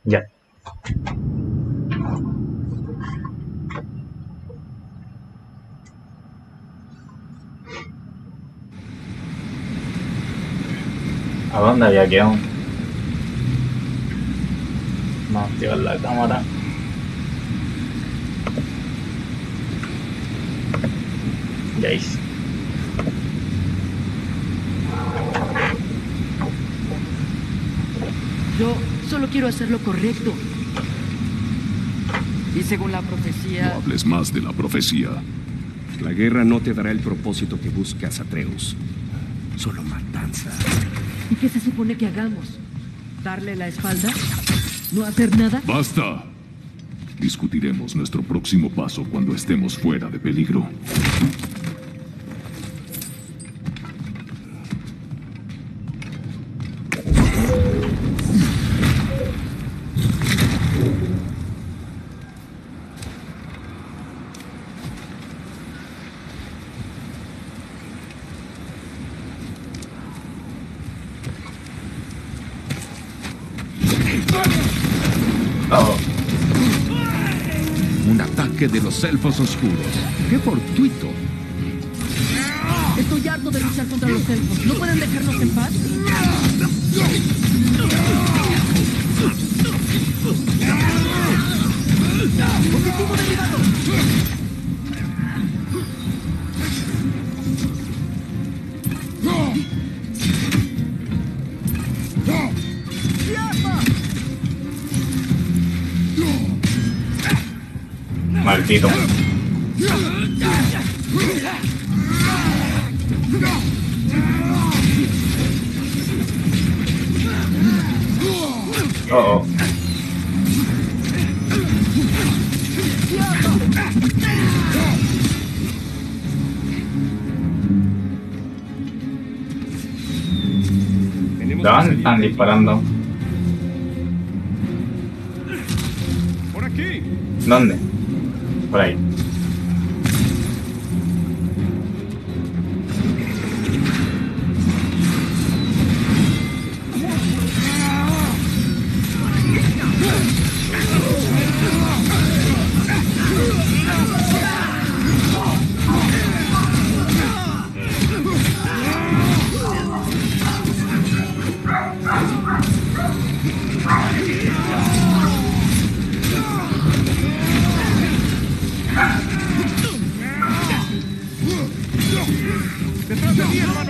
Ya. ¿A dónde había quedado? Vamos a activar la cámara. Ya hice. Yo solo quiero hacer lo correcto. Y según la profecía... No hables más de la profecía. La guerra no te dará el propósito que buscas, Atreus. Solo matanza. ¿Y qué se supone que hagamos? ¿Darle la espalda? ¿No hacer nada? ¡Basta! Discutiremos nuestro próximo paso cuando estemos fuera de peligro. Oh. Un ataque de los elfos oscuros. ¡Qué fortuito! Estoy harto de luchar contra los elfos. ¿No pueden dejarnos en paz? ¡Objetivo derribado! Maldito. Oh. ¿De dónde están disparando? ¡Por aquí! ¿Dónde? Por ahí. ¡Detrás de mí, hermano!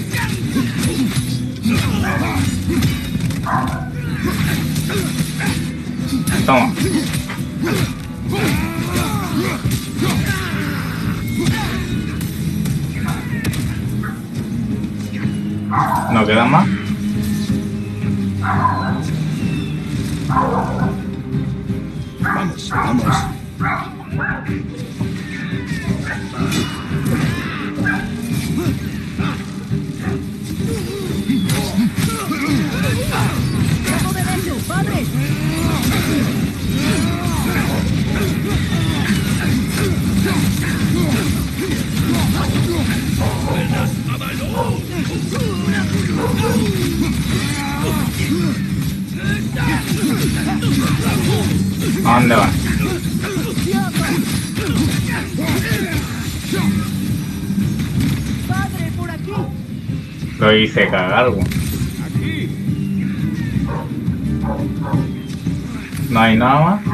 Toma. ¿No queda más? Vamos, vamos. ¡Trago de Venus, padre! ¿A dónde va? ¡Padre, por aquí! Lo hice cagar algo. Aquí. No hay nada más.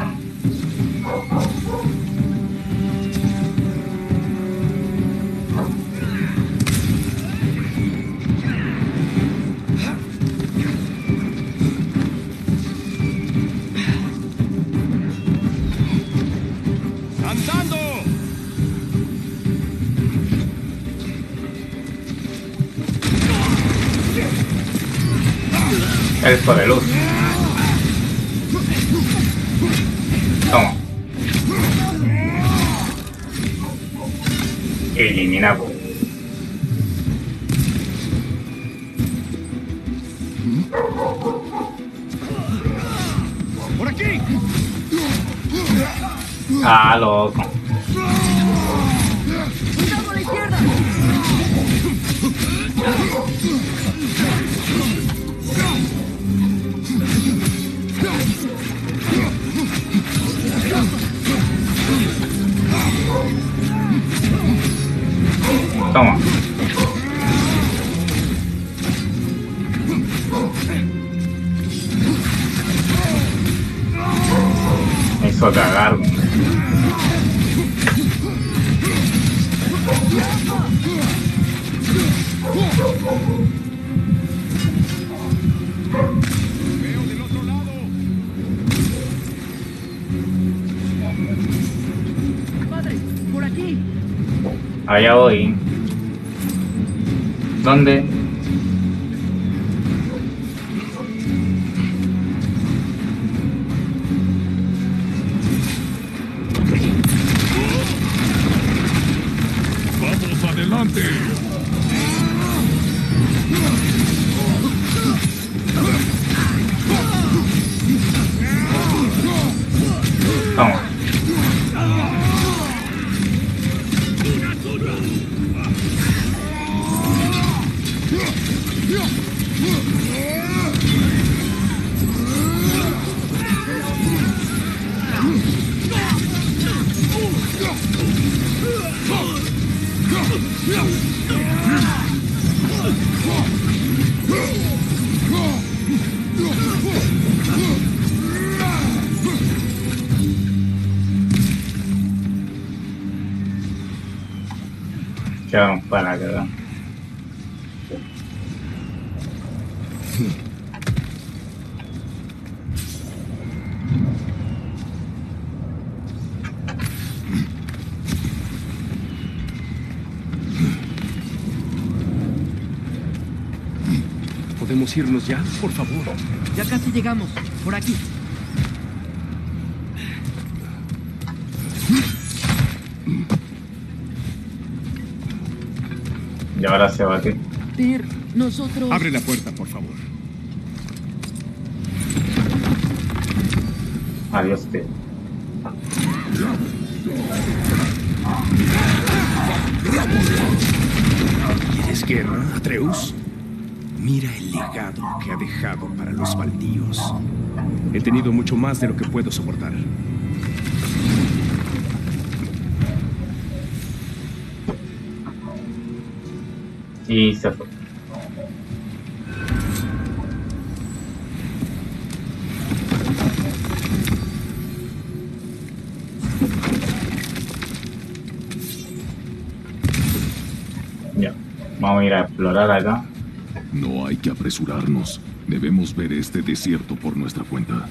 ¡Andando! Elfo de luz. Toma. Eliminado. ¡Por aquí! Ah, loco. ¡Cuidado a la izquierda! Toma. Me hizo cagar, güey. Veo del otro lado. Padre, por aquí. Allá voy. ¿Dónde? ¡Vamos adelante! Toma. Quedaron para cagar. ¿Podemos irnos ya? Por favor. Ya casi llegamos. Por aquí. Y ahora se va a ti. Tyr, nosotros... Abre la puerta, por favor. Adiós, tío. ¿Quieres guerra, Atreus? Mira el legado que ha dejado para los baldíos. He tenido mucho más de lo que puedo soportar. Y se fue. Ya, vamos a ir a explorar acá. No hay que apresurarnos. Debemos ver este desierto por nuestra cuenta.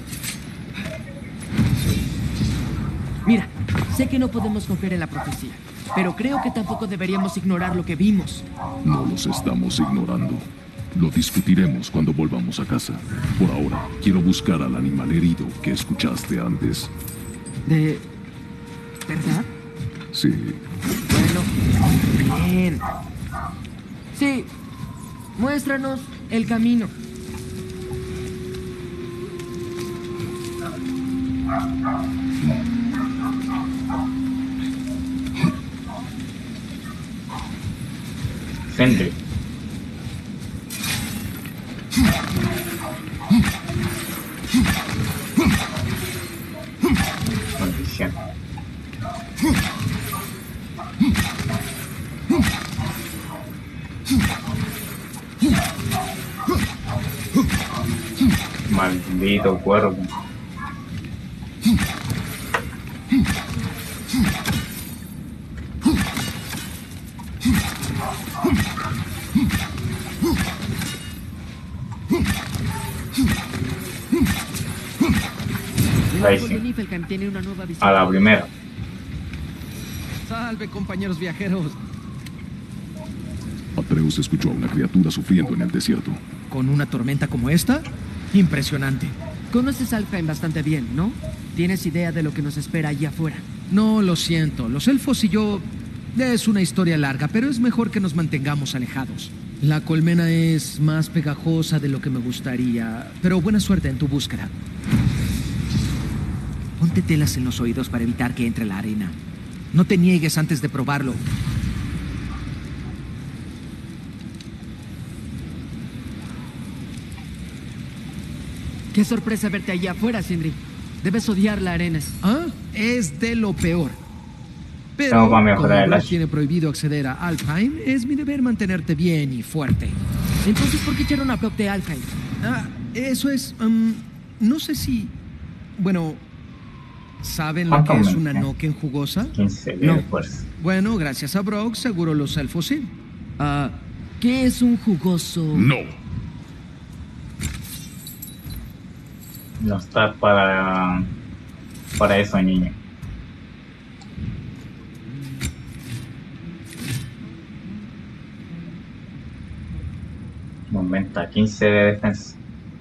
Mira, sé que no podemos confiar en la profecía, pero creo que tampoco deberíamos ignorar lo que vimos. No los estamos ignorando. Lo discutiremos cuando volvamos a casa. Por ahora, quiero buscar al animal herido que escuchaste antes. ¿De verdad? Sí. Bueno, bien. Sí, muéstranos el camino. Sentry. Maldición. Maldito cuervo. Ahí El sí. de Niflheim tiene una nueva visión. A la primera. Salve, compañeros viajeros. Atreus escuchó a una criatura sufriendo en el desierto. ¿Con una tormenta como esta? Impresionante. Conoces Alfheim bastante bien, ¿no? ¿Tienes idea de lo que nos espera allí afuera? No, lo siento. Los elfos y yo... Es una historia larga, pero es mejor que nos mantengamos alejados. La colmena es más pegajosa de lo que me gustaría, pero buena suerte en tu búsqueda. Ponte telas en los oídos para evitar que entre la arena. No te niegues antes de probarlo. Qué sorpresa verte allí afuera, Sindri. Debes odiar la arena. Ah, es de lo peor. Pero Tengo para como mejorar el Brooke hacha. tiene prohibido acceder a Alfheim, es mi deber mantenerte bien y fuerte. Entonces, ¿por qué echaron a Brock de Alfheim? Eso es... no sé si... Bueno... ¿Saben lo ¿Cuánto que es aumenté? una Noken jugosa? 15 de No. fuerza. Bueno, gracias a Brock, seguro los elfos sí. ¿Qué es un jugoso? No. No está para eso, niño. Aumenta 15 de defensa.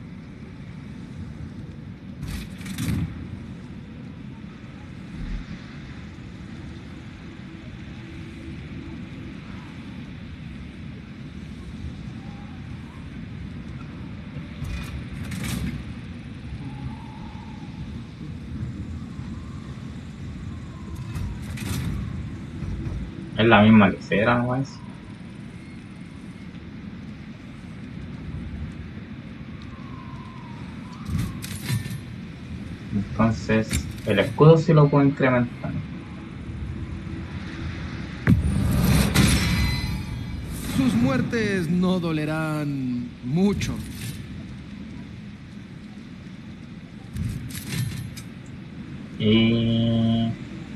Es la misma lecera, ¿no es? Entonces, el escudo sí lo puedo incrementar. Sus muertes no dolerán mucho. Y...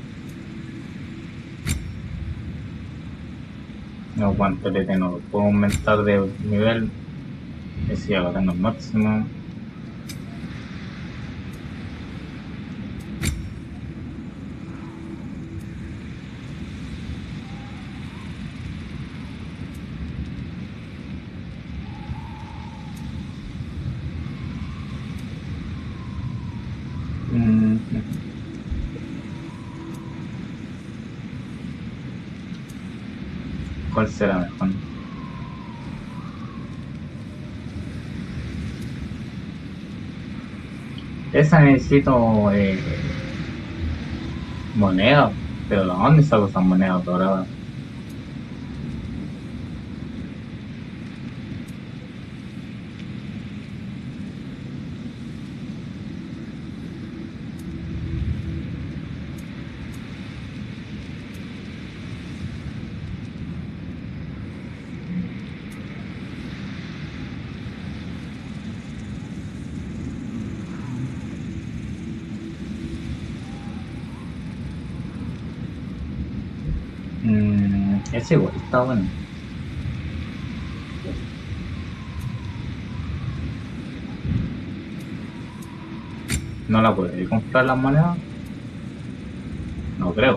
no, guantelete no lo puedo aumentar de nivel. Que si ahora no es máximo. ¿Cuál será mejor? Esa necesito moneda, pero ¿de dónde saco esas monedas doradas? Ese igual está bueno. ¿No la puedo comprar las monedas? No creo.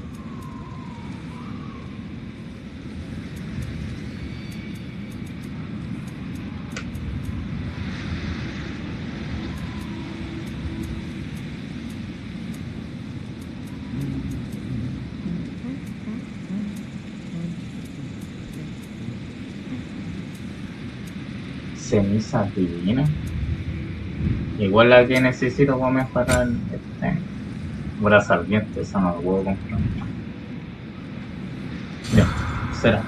Ceniza divina. Igual la que necesito para mejorar brazo ardiente, esa no lo puedo comprar. Ya, será.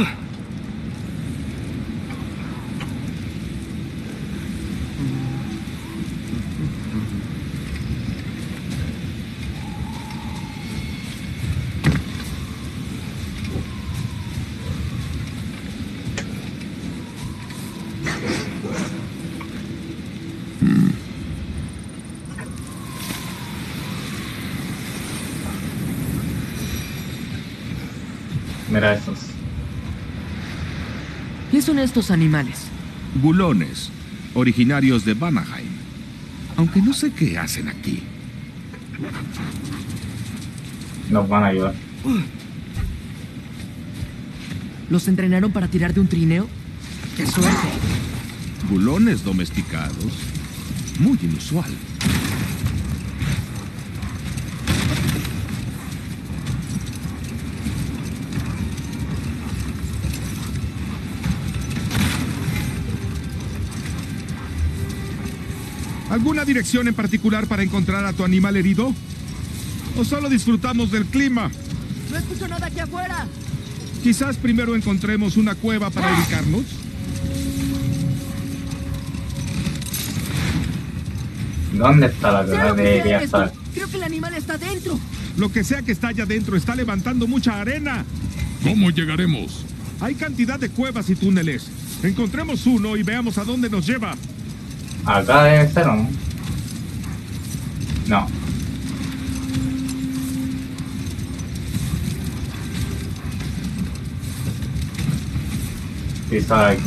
Mira esos. ¿Qué son estos animales? Gulones, originarios de Vanaheim. Aunque no sé qué hacen aquí. Nos van a ayudar. ¿Los entrenaron para tirar de un trineo? ¡Qué suerte! Gulones domesticados. Muy inusual. ¿Alguna dirección en particular para encontrar a tu animal herido? ¿O solo disfrutamos del clima? ¡No escucho nada aquí afuera! Quizás primero encontremos una cueva para ubicarnos. ¿Dónde está la ¡Sé que lo que debería quieres! estar? Creo que el animal está dentro. Lo que sea que está allá adentro está levantando mucha arena. ¿Cómo llegaremos? Hay cantidad de cuevas y túneles. Encontremos uno y veamos a dónde nos lleva. Acá debe ser, ¿o no? No. Quizá aquí.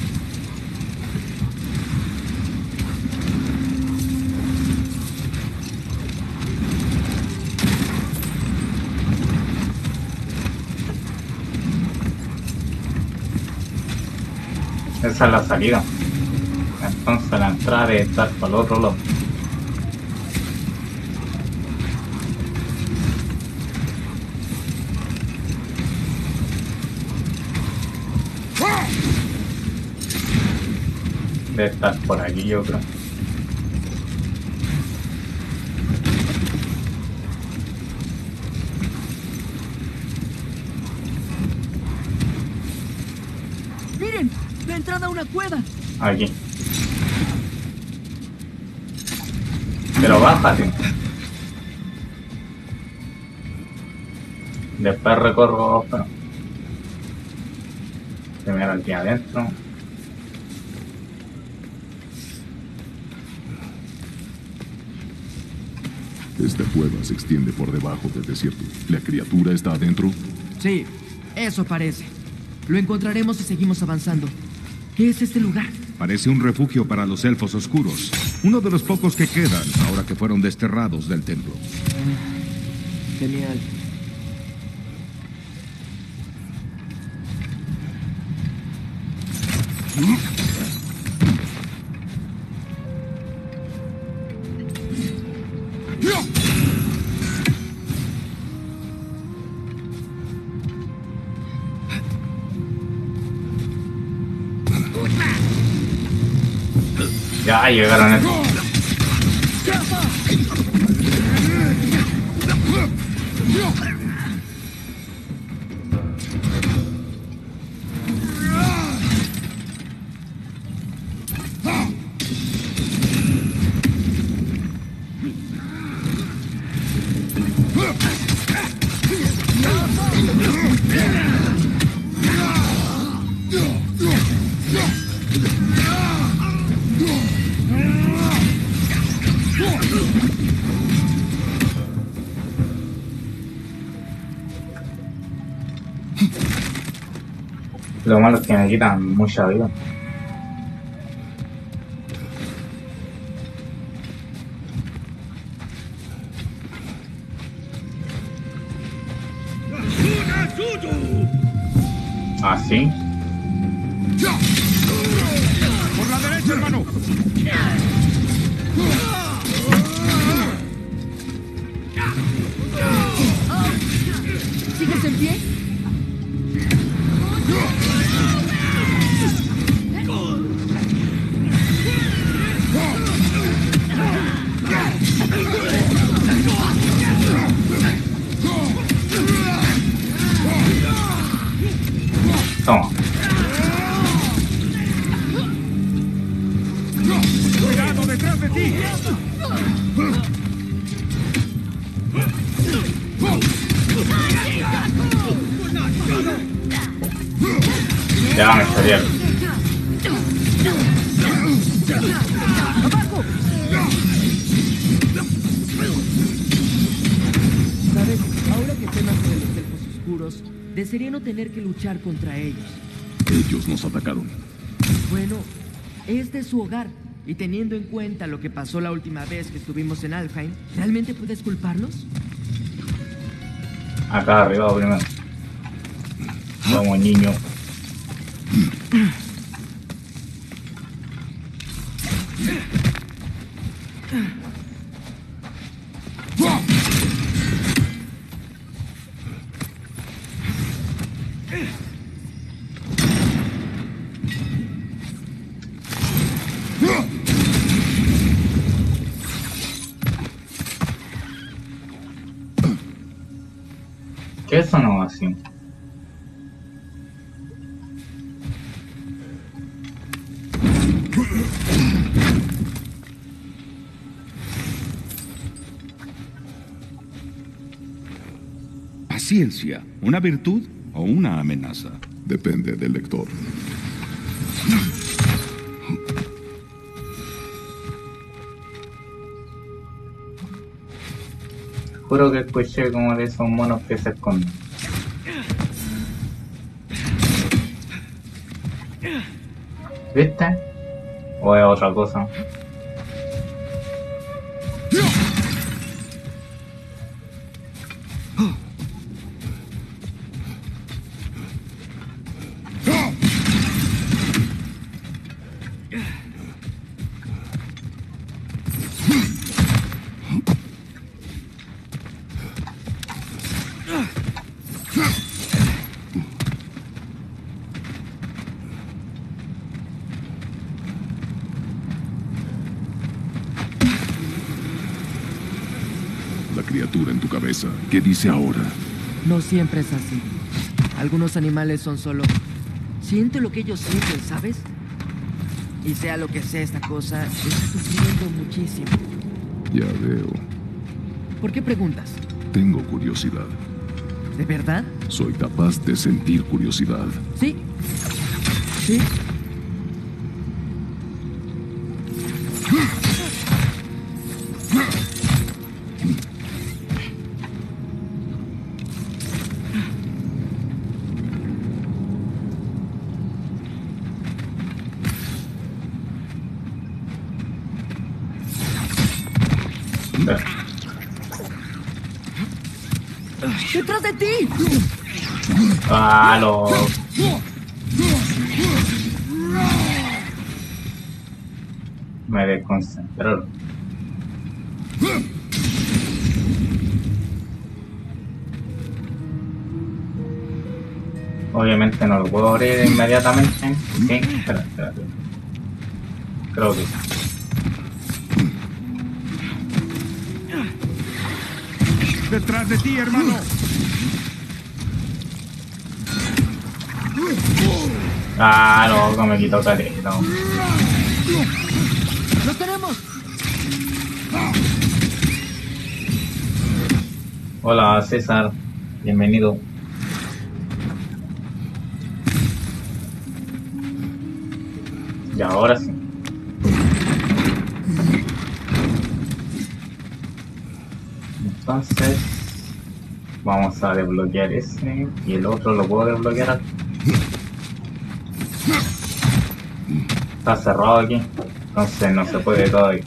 Esa es la salida. Entonces la entrada debe estar por el otro lado. Debe estar por aquí, yo creo. Miren, la entrada a una cueva. Aquí. Pero bájate. Después recorro, pero primero aquí adentro. Esta cueva se extiende por debajo del desierto. ¿La criatura está adentro? Sí, eso parece. Lo encontraremos si seguimos avanzando. ¿Qué es este lugar? Parece un refugio para los elfos oscuros. Uno de los pocos que quedan ahora que fueron desterrados del templo. Genial. Ya llegaron a... Lo malo es que me quitan mucha vida. ¿Así? Por la derecha, hermano. ¿Sigues en pie? Toma. Cuidado detrás de ti. Ya me salieron. ¿Sabes? Ahora que temas sobre los elfos oscuros, desearía no tener que luchar contra ellos. Ellos nos atacaron. Bueno, este es su hogar. Y teniendo en cuenta lo que pasó la última vez que estuvimos en Alfheim, ¿realmente puedes culparlos? Acá arriba primero. Como niño. ¿Qué sonó así? paciencia, una virtud o una amenaza? Depende del lector. Juro que escuché como de esos monos que se esconden. ¿Viste? ¿O es otra cosa? La criatura en tu cabeza, ¿qué dice ahora? No siempre es así. Algunos animales son solo... Siente lo que ellos sienten, ¿sabes? Y sea lo que sea esta cosa, está sufriendo muchísimo. Ya veo. ¿Por qué preguntas? Tengo curiosidad. ¿De verdad? Soy capaz de sentir curiosidad. Sí. Sí. ¡Detrás de ti! ¡Ah, lo! Me desconcentraron. Obviamente no lo puedo abrir inmediatamente. Sí, espérate. Creo que sí. ¡Detrás de ti, hermano! Ah, no, me quitó caleta. ¡Lo tenemos! Hola, César. Bienvenido. Y ahora sí. Entonces, vamos a desbloquear ese y el otro lo puedo desbloquear aquí. Está cerrado aquí, entonces no se puede todavía.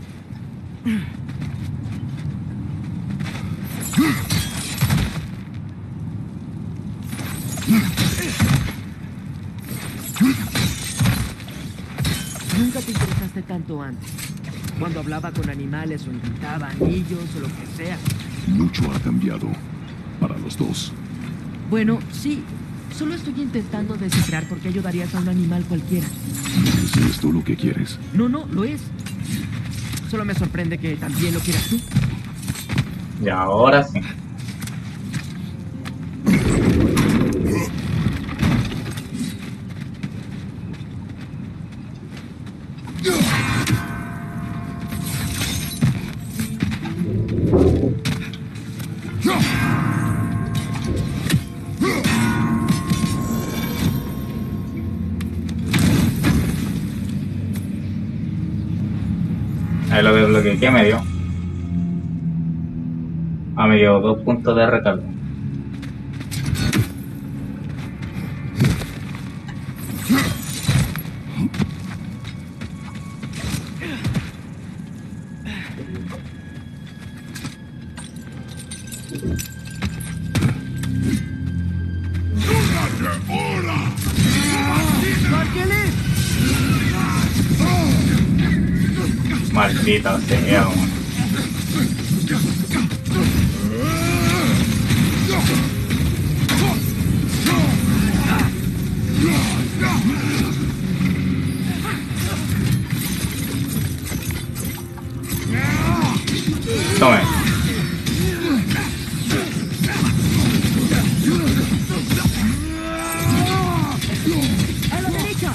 Nunca te interesaste tanto antes. Cuando hablaba con animales o inventaba anillos o lo que sea. Mucho ha cambiado. Para los dos. Bueno, sí. Solo estoy intentando descifrar por qué ayudarías a un animal cualquiera. ¿Es esto lo que quieres? No, lo es. Solo me sorprende que también lo quieras tú. Y ahora sí. Ahí lo desbloqueé. ¿Qué me dio? Ah, me dio 2 puntos de recarga. Maldita sea, man. Tome. ¡A la derecha!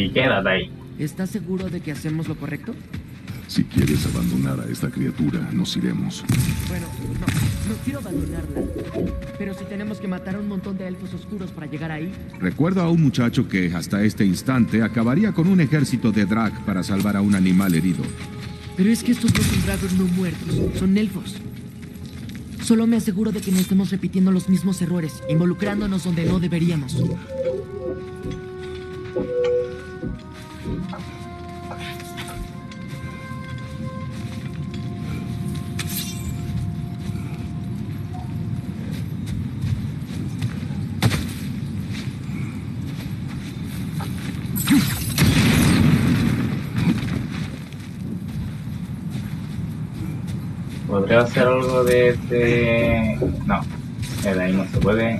Y quédate ahí. ¿Estás seguro de que hacemos lo correcto? Si quieres abandonar a esta criatura, nos iremos. Bueno, no quiero abandonarla. Pero si tenemos que matar a un montón de elfos oscuros para llegar ahí... Recuerdo a un muchacho que hasta este instante acabaría con un ejército de drag para salvar a un animal herido. Pero es que estos no son dragos no muertos, son elfos. Solo me aseguro de que no estemos repitiendo los mismos errores, involucrándonos donde no deberíamos. Podría hacer algo de... No, de ahí no se puede.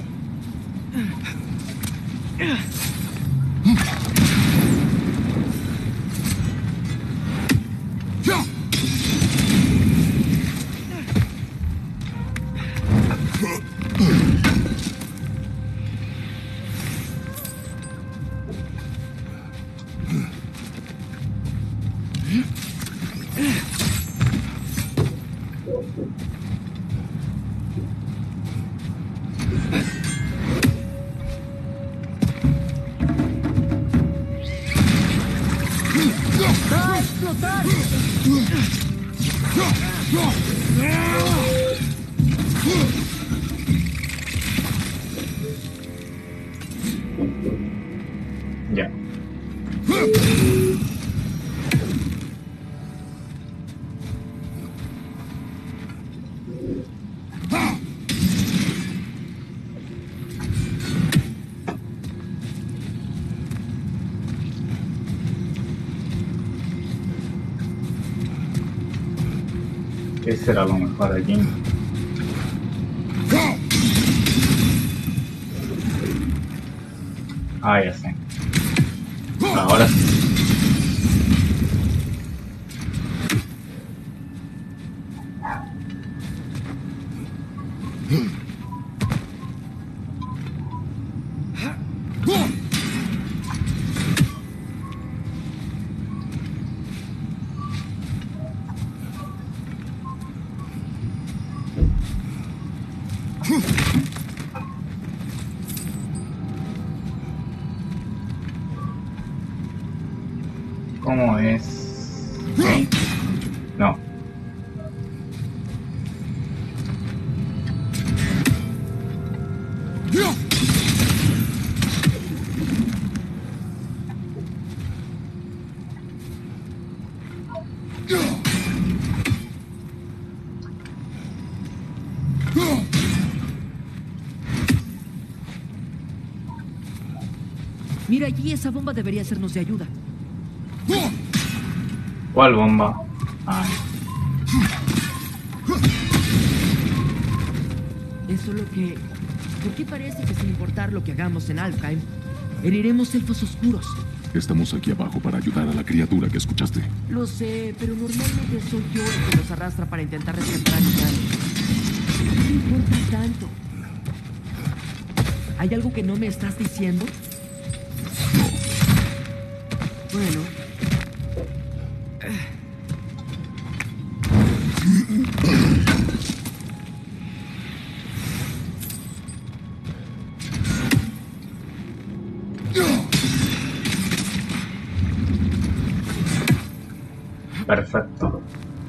Ya. ¿Qué será lo mejor aquí? Ah, ya sé. Ahora sí. ¿Cómo es? ¿Sí? No. Mira allí, esa bomba debería sernos de ayuda. ¿Cuál bomba? Ah, Es solo que... ¿Por qué parece que sin importar lo que hagamos en Alfheim, heriremos elfos oscuros? Estamos aquí abajo para ayudar a la criatura que escuchaste. Lo sé, pero normalmente soy yo el que los arrastra para intentar rescatar a mis daños. ¿Qué te importa tanto? ¿Hay algo que no me estás diciendo? Bueno. perfecto.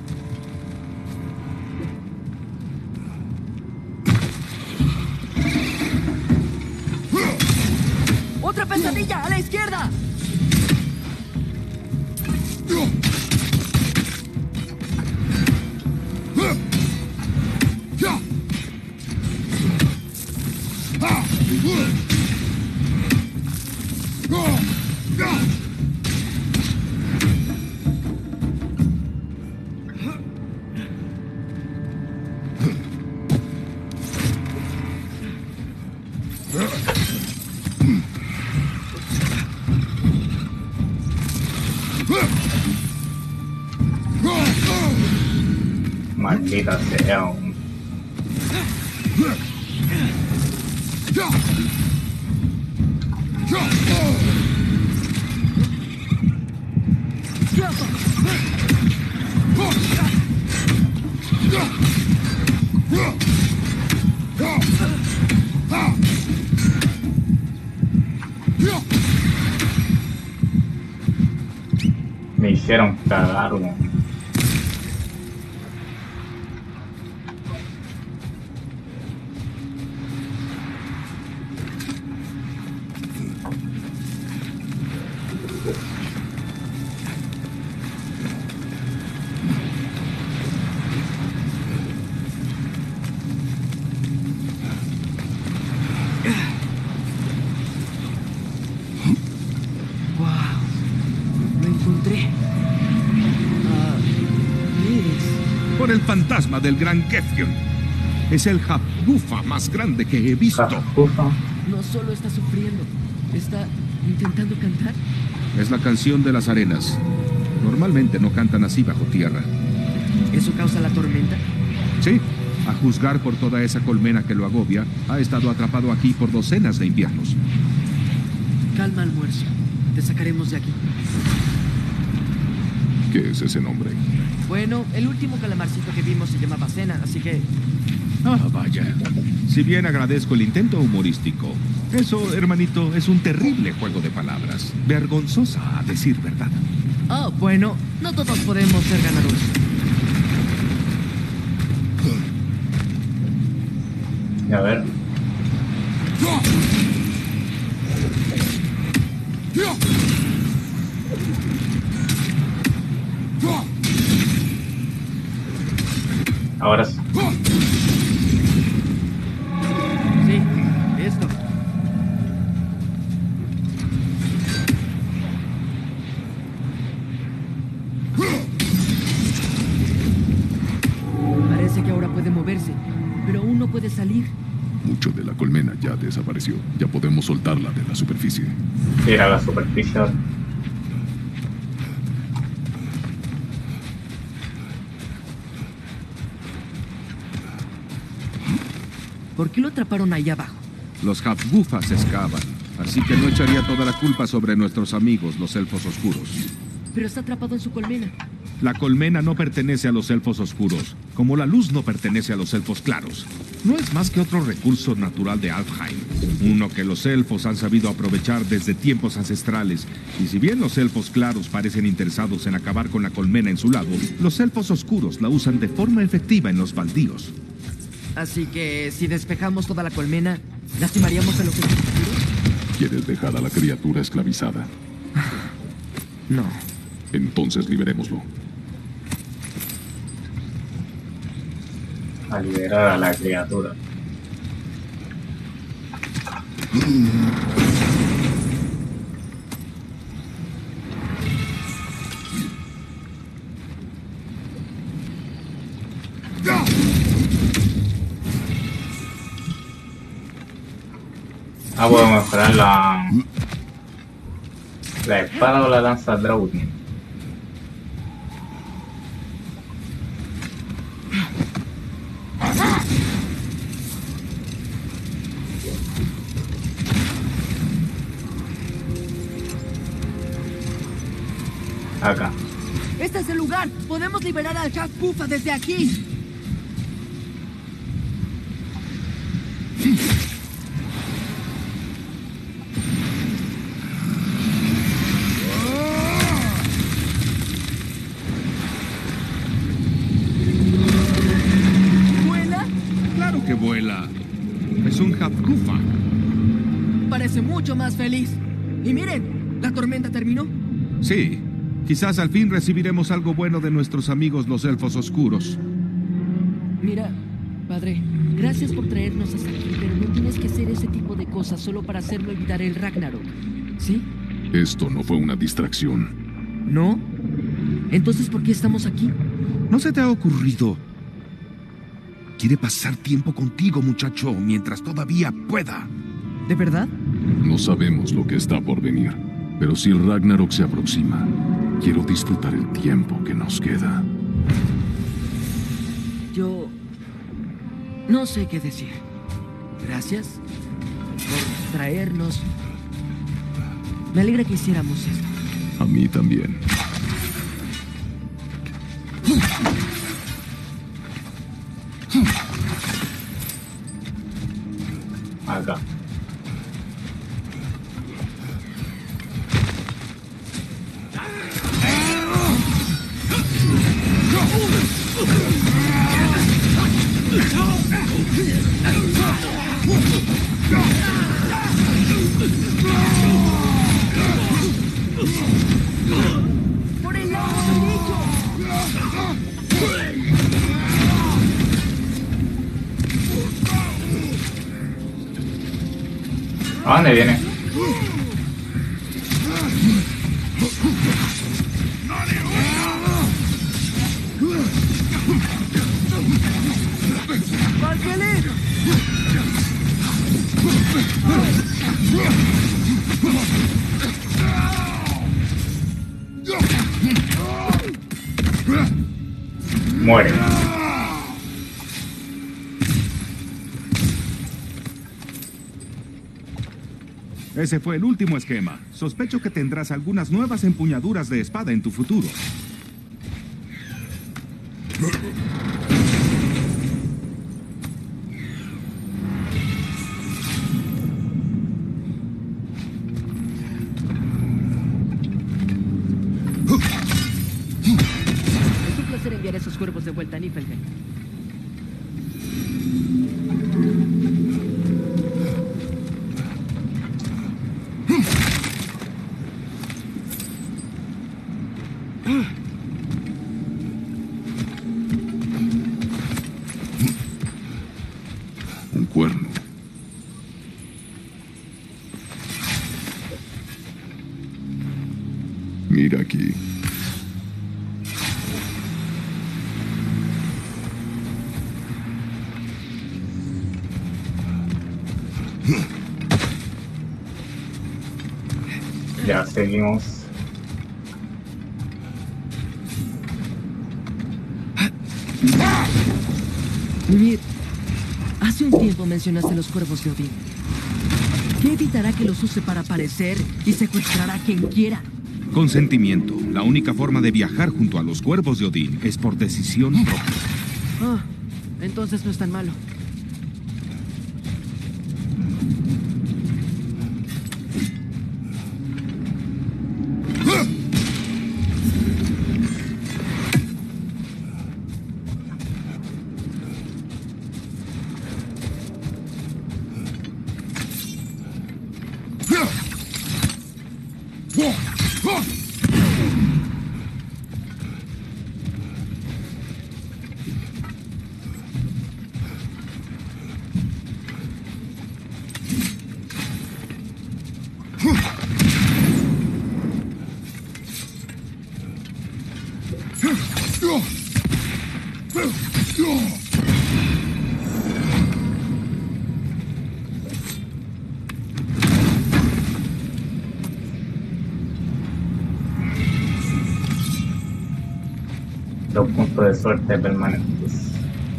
¡Otra pesadilla! ¡A la izquierda! Maldita sea. Me hicieron cagar, weón. Por el fantasma del gran Gefion. Es el Hafgufa más grande que he visto. Hafgufa. No solo está sufriendo, está intentando cantar. Es la canción de las arenas. Normalmente no cantan así bajo tierra. ¿Eso causa la tormenta? Sí, a juzgar por toda esa colmena que lo agobia, ha estado atrapado aquí por docenas de inviernos. Calma, almuerzo. Te sacaremos de aquí. ¿Qué es ese nombre? Bueno, el último calamarcito que vimos se llamaba Cena, así que... Ah, vaya. Si bien agradezco el intento humorístico, eso, hermanito, es un terrible juego de palabras. Vergonzosa, a decir verdad. Ah, bueno, no todos podemos ser ganadores. Y a ver. Ahora sí. Sí, listo. Parece que ahora puede moverse, pero aún no puede salir. Mucho de la colmena ya desapareció. Ya podemos soltarla de la superficie. Ir a la superficie ahora. ¿Por qué lo atraparon ahí abajo? Los Hafgufas excavan, así que no echaría toda la culpa sobre nuestros amigos, los elfos oscuros. Pero está atrapado en su colmena. La colmena no pertenece a los elfos oscuros, como la luz no pertenece a los elfos claros. No es más que otro recurso natural de Alfheim, uno que los elfos han sabido aprovechar desde tiempos ancestrales. Y si bien los elfos claros parecen interesados en acabar con la colmena en su lado, los elfos oscuros la usan de forma efectiva en los baldíos. Así que si despejamos toda la colmena, ¿lastimaríamos a los elfos oscuros? ¿Quieres dejar a la criatura esclavizada? No. Entonces liberémoslo. A liberar a la criatura. Ah, puedo mejorar la espada o la lanza Draugr. Acá. ¡Este es el lugar! ¡Podemos liberar al Hafgufa desde aquí! ¿Vuela? ¡Claro que vuela! Es un Hafgufa. Parece mucho más feliz. Y miren, ¿la tormenta terminó? Sí, quizás al fin recibiremos algo bueno de nuestros amigos los elfos oscuros. Mira, padre, gracias por traernos hasta aquí, pero no tienes que hacer ese tipo de cosas solo para hacerlo evitar el Ragnarok. ¿Sí? Esto no fue una distracción. ¿No? Entonces, ¿por qué estamos aquí? ¿No se te ha ocurrido? Quiere pasar tiempo contigo, muchacho, mientras todavía pueda. ¿De verdad? No sabemos lo que está por venir, pero si el Ragnarok se aproxima, quiero disfrutar el tiempo que nos queda. Yo... no sé qué decir. Gracias por traernos. Me alegra que hiciéramos esto. A mí también. Acá. ¿A dónde viene? Muere. Ese fue el último esquema. Sospecho que tendrás algunas nuevas empuñaduras de espada en tu futuro. Es un placer enviar esos cuervos de vuelta a Niflheim. Un cuerno. Mira aquí. Ya seguimos. Mimir, hace un tiempo mencionaste los cuervos de Odín. ¿Qué evitará que los use para aparecer y secuestrar a quien quiera? Consentimiento. La única forma de viajar junto a los cuervos de Odín es por decisión propia. Ah, entonces no es tan malo. Dos puntos de suerte permanentes.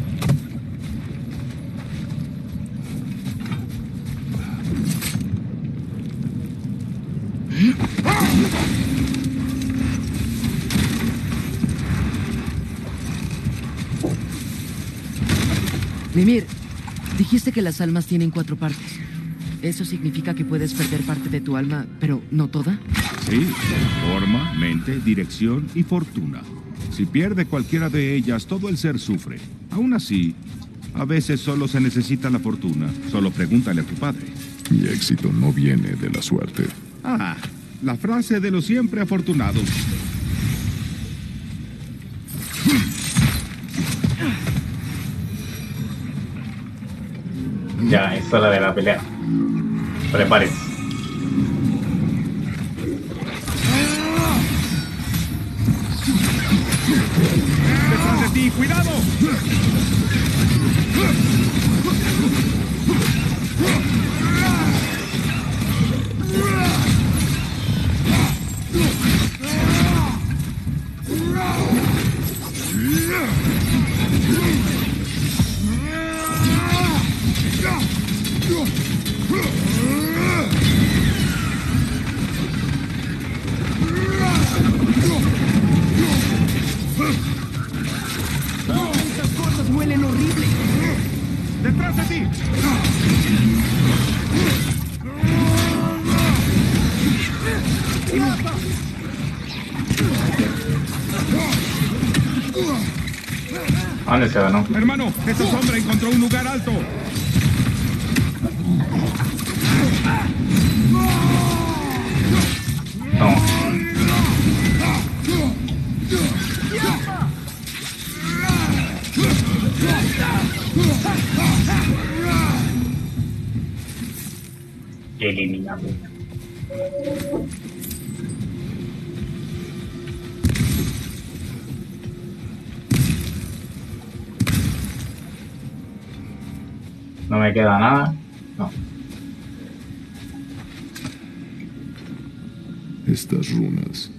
Mimir, dijiste que las almas tienen 4 partes. ¿Eso significa que puedes perder parte de tu alma, pero no toda? Sí, forma, mente, dirección y fortuna. Si pierde cualquiera de ellas, todo el ser sufre. Aún así, a veces solo se necesita la fortuna. Solo pregúntale a tu padre. Mi éxito no viene de la suerte. Ah, la frase de los siempre afortunados. Ya, es hora de la pelea. Prepárense. ¡Detrás de ti! ¡Cuidado! Estas cosas huelen horrible. ¡Detrás de ti! ¿A dónde se ganó? Hermano, esa sombra encontró un lugar alto. No. El piña, piña. No me queda nada. No. Estas runas.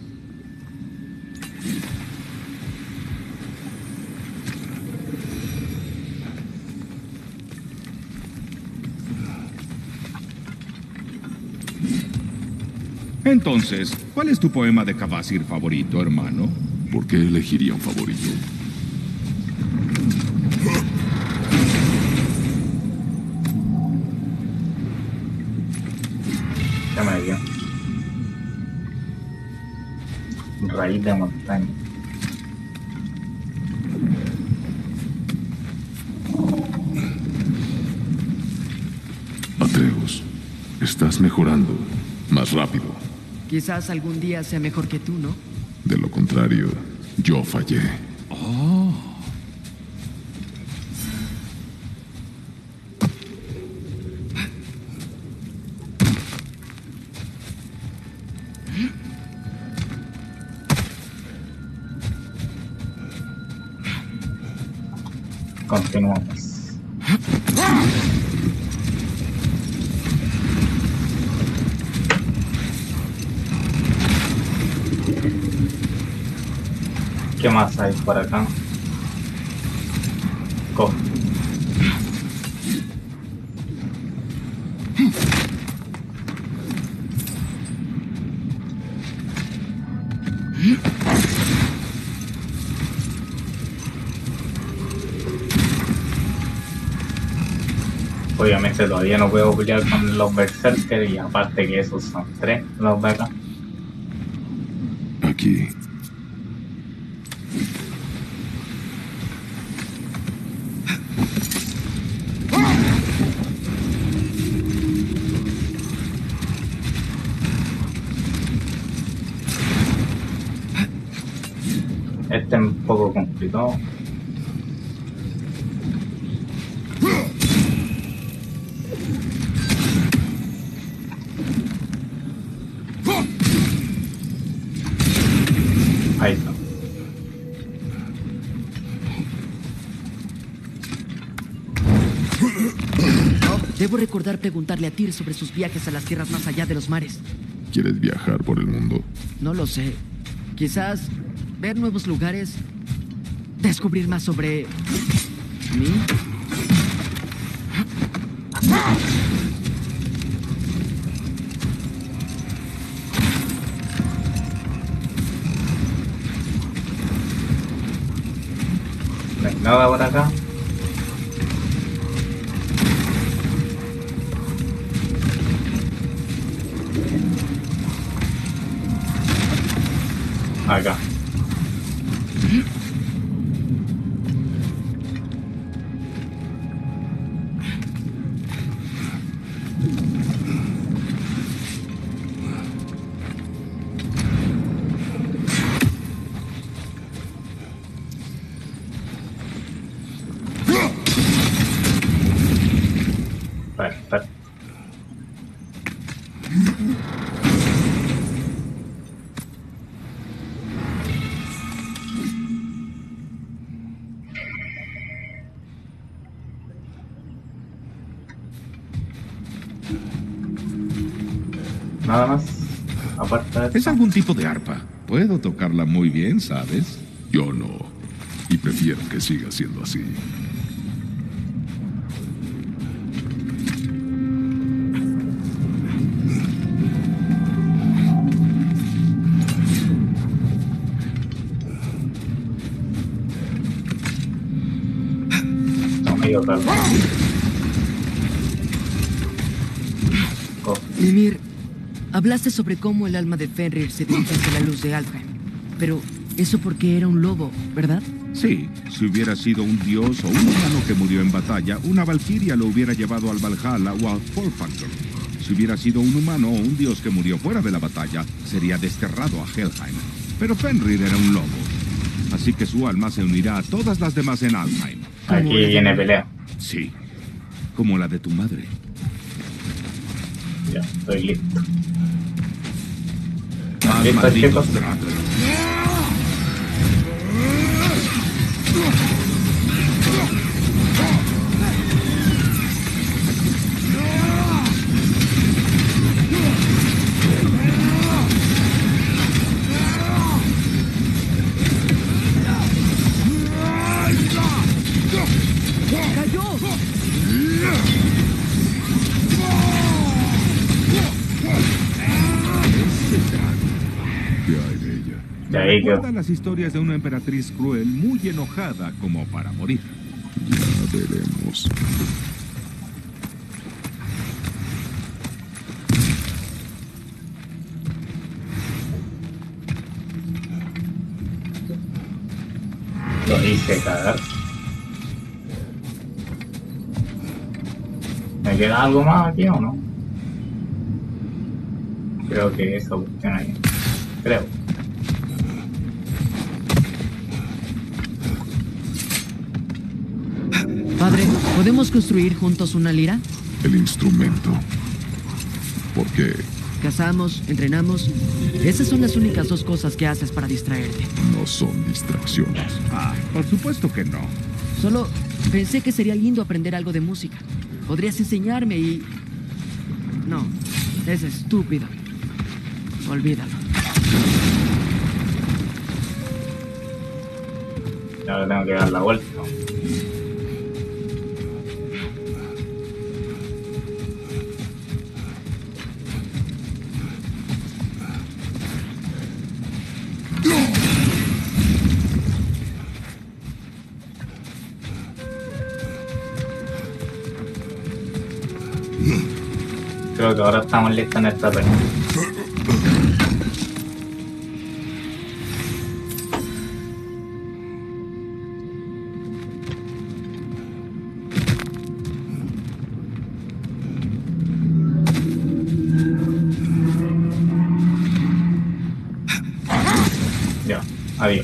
Entonces, ¿cuál es tu poema de Kvasir favorito, hermano? ¿Por qué elegiría un favorito? Ya me dio. Raíz de montaña. Atreus, estás mejorando. Más rápido. Quizás algún día sea mejor que tú, ¿no? De lo contrario, yo fallé. Continuamos. ¿Qué más hay por acá? Coge. Obviamente todavía no puedo pelear con los berserkers y aparte que esos son 3 los de acá. Aquí. Este es un poco complicado. Ahí está. Debo recordar preguntarle a Tyr sobre sus viajes a las tierras más allá de los mares. ¿Quieres viajar por el mundo? No lo sé. Quizás ver nuevos lugares, descubrir más sobre mí. No hay nada por acá. Acá. Perfecto. Nada más. Aparte de Es eso. algún tipo de arpa. Puedo tocarla muy bien, ¿sabes? Yo no. Y prefiero que siga siendo así. Está medio tarde. Coge. Mimir, hablaste sobre cómo el alma de Fenrir se dirige hacia la luz de Alfheim. Pero eso porque era un lobo, ¿verdad? Sí, si hubiera sido un dios o un humano que murió en batalla, una valquiria lo hubiera llevado al Valhalla o al Forfangr. Si hubiera sido un humano o un dios que murió fuera de la batalla, sería desterrado a Helheim. Pero Fenrir era un lobo, así que su alma se unirá a todas las demás en Alfheim. Aquí viene pelea. Sí, como la de tu madre. Ya, estoy listo. Ah, ¿Listo, malditos chicos? tratos. ¿Qué hay de ella? De ahí que Recuerda las historias de una emperatriz cruel muy enojada como para morir. Ya veremos. lo hice cagar. ¿Me queda algo más aquí o no? Creo que esa cuestión ahí. Creo. Padre, ¿podemos construir juntos una lira? El instrumento. ¿Por qué? Cazamos, entrenamos. Esas son las únicas dos cosas que haces para distraerte. No son distracciones. Ah, por supuesto que no. Solo pensé que sería lindo aprender algo de música. Podrías enseñarme y... No, es estúpido. Olvídalo. Ahora tengo que dar la vuelta. Creo que ahora estamos listos en esta pelea. Ya, adiós.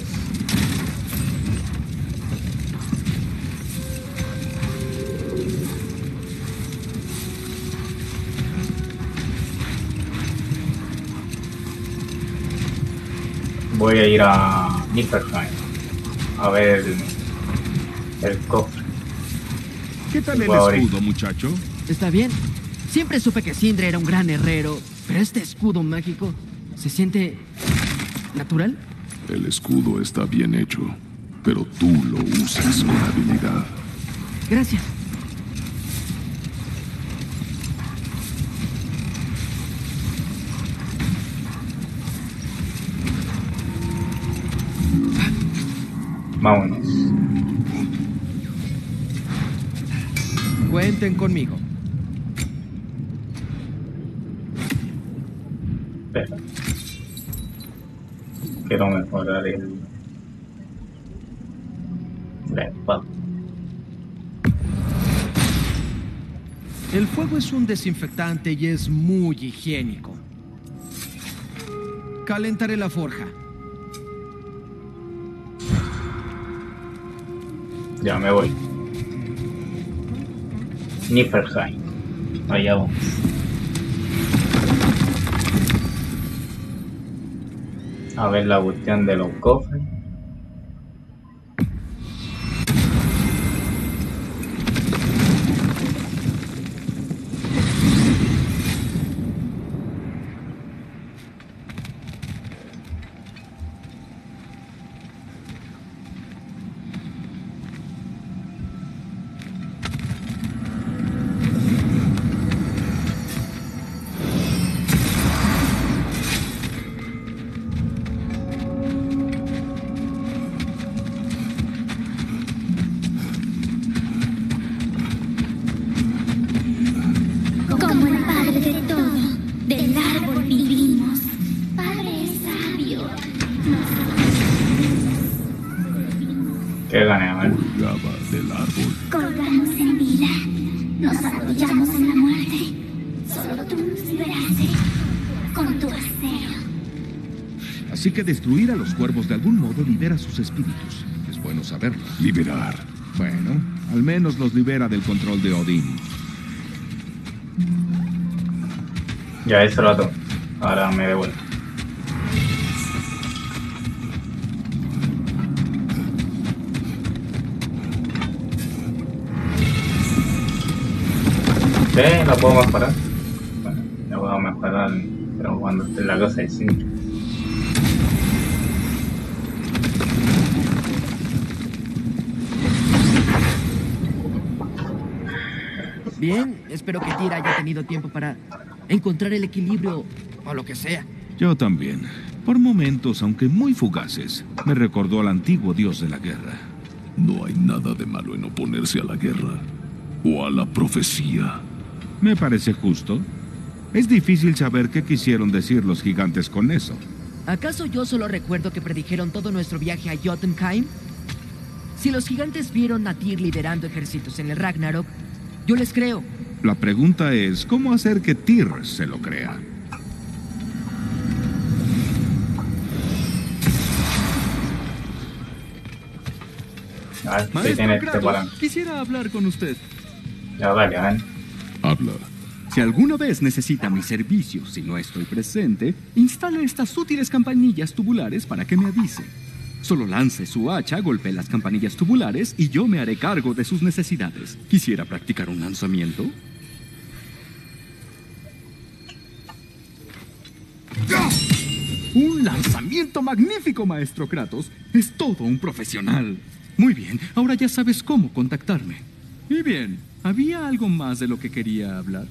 Voy a ir a Niflheim a ver el cofre. ¿Qué tal el Puedo abrir. escudo, muchacho? Está bien. Siempre supe que Sindri era un gran herrero, pero este escudo mágico se siente... ¿natural? El escudo está bien hecho, pero tú lo usas con habilidad. Gracias. Vámonos. Cuenten conmigo. Espera. Quiero mejorar la espada. El fuego es un desinfectante y es muy higiénico. Calentaré la forja. Ya me voy. Niflheim. Allá vamos. A ver la cuestión de los cofres. Como el padre de todo, del árbol vivimos. Padre sabio. ¿Qué gané? A ver. Colgaba del árbol. Colgamos en vida. Nos arrodillamos en la muerte. Solo tú nos liberaste con tu acero. Así que destruir a los cuervos de algún modo libera sus espíritus. Es bueno saberlo. Liberar. Bueno, al menos los libera del control de Odín. Ya, eso lo tomo. Ahora me devuelvo. Sí, lo puedo mejorar. Bueno, lo puedo mejorar, pero cuando esté en la cosa del 5. Bien, espero que Tyr haya tenido tiempo para encontrar el equilibrio o lo que sea. Yo también. Por momentos, aunque muy fugaces, me recordó al antiguo dios de la guerra. No hay nada de malo en oponerse a la guerra o a la profecía. Me parece justo. Es difícil saber qué quisieron decir los gigantes con eso. ¿Acaso yo solo recuerdo que predijeron todo nuestro viaje a Jotunheim? Si los gigantes vieron a Tyr liderando ejércitos en el Ragnarok, yo les creo. La pregunta es, ¿cómo hacer que Tyr se lo crea? A ver si Maestro tiene este Kratos, parán. quisiera hablar con usted. Ya, dale, ven. Habla. Si alguna vez necesita mis servicios si no estoy presente, instale estas útiles campanillas tubulares para que me avise. Solo lance su hacha, golpee las campanillas tubulares y yo me haré cargo de sus necesidades. ¿Quisiera practicar un lanzamiento? Un lanzamiento magnífico, maestro Kratos. Es todo un profesional. Muy bien, ahora ya sabes cómo contactarme. Y bien, ¿había algo más de lo que quería hablar?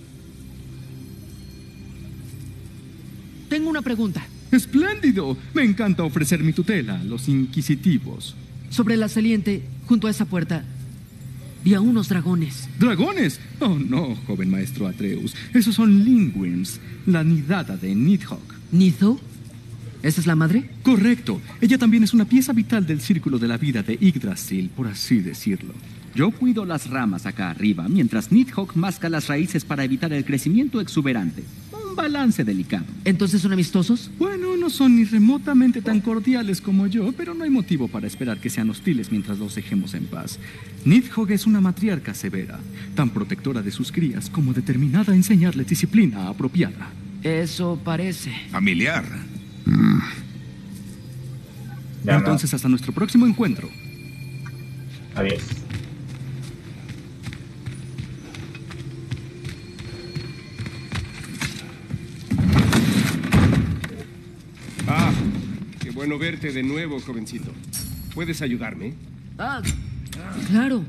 Tengo una pregunta. ¡Espléndido! Me encanta ofrecer mi tutela a los inquisitivos. Sobre la saliente, junto a esa puerta, vi a unos dragones. ¿Dragones? Oh, no, joven maestro Atreus. Esos son Lingwyrms, la nidada de Nidhogg. ¿Nidhogg? ¿Esa es la madre? Correcto. Ella también es una pieza vital del círculo de la vida de Yggdrasil, por así decirlo. Yo cuido las ramas acá arriba, mientras Nidhogg masca las raíces para evitar el crecimiento exuberante. Un balance delicado. ¿Entonces son amistosos? Bueno, no son ni remotamente tan cordiales como yo, pero no hay motivo para esperar que sean hostiles mientras los dejemos en paz. Nidhogg es una matriarca severa, tan protectora de sus crías como determinada a enseñarles disciplina apropiada. Eso parece. Familiar. Ya, Entonces, hasta nuestro próximo encuentro. Adiós. Ah, qué bueno verte de nuevo, jovencito. ¿Puedes ayudarme? Ah, claro.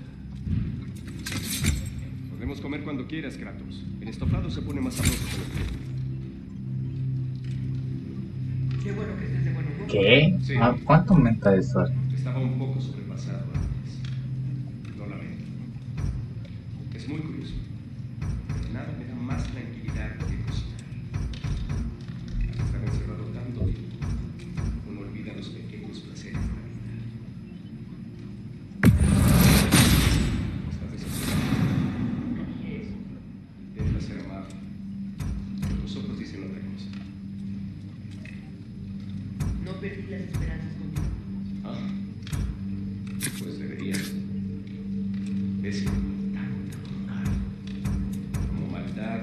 Podemos comer cuando quieras, Kratos. El estofado se pone más sabroso con el tiempo. ¿Qué? Sí. Ah, ¿cuántos mensajes son? Estaba un poco sobrepasado antes. Lo lamento. Es muy curioso. Pero nada me da más tranquilidad que cocinar. Al estar encerrado tanto tiempo, uno olvida los pequeños placeres de la vida. ¿Estás decepcionado? Debes ser amable. Los otros dicen otra cosa. No perdí las esperanzas contigo. Ah, pues deberías. Es tanto como maldad.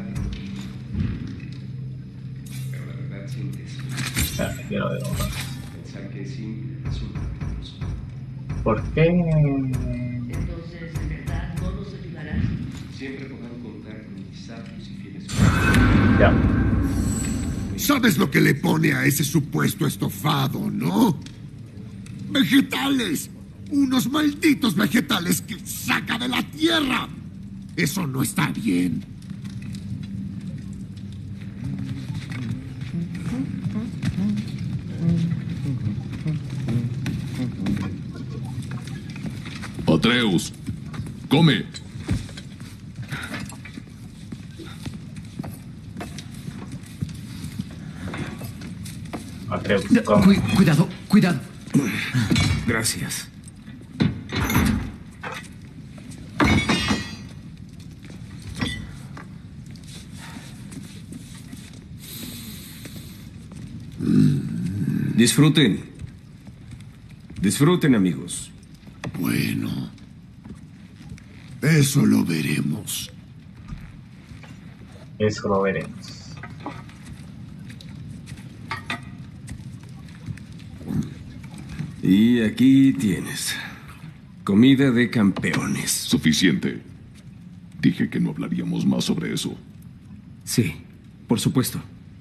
Pero la verdad sientes Ya, quiero ver. pensar que es simple resulta peligroso. ¿Por qué? Entonces, ¿en verdad no nos ayudarás? Siempre podrán contar con mis sabios y fieles. Ya. ¿Sabes lo que le pone a ese supuesto estofado, no? ¡Vegetales! ¡Unos malditos vegetales que saca de la tierra! Eso no está bien. Atreus, come. Atreus, ¿cómo? Cuidado, cuidado. Gracias. Disfruten. Disfruten, amigos. Bueno, eso lo veremos. Eso lo veremos. Y aquí tienes. Comida de campeones. Suficiente. Dije que no hablaríamos más sobre eso. Sí, por supuesto.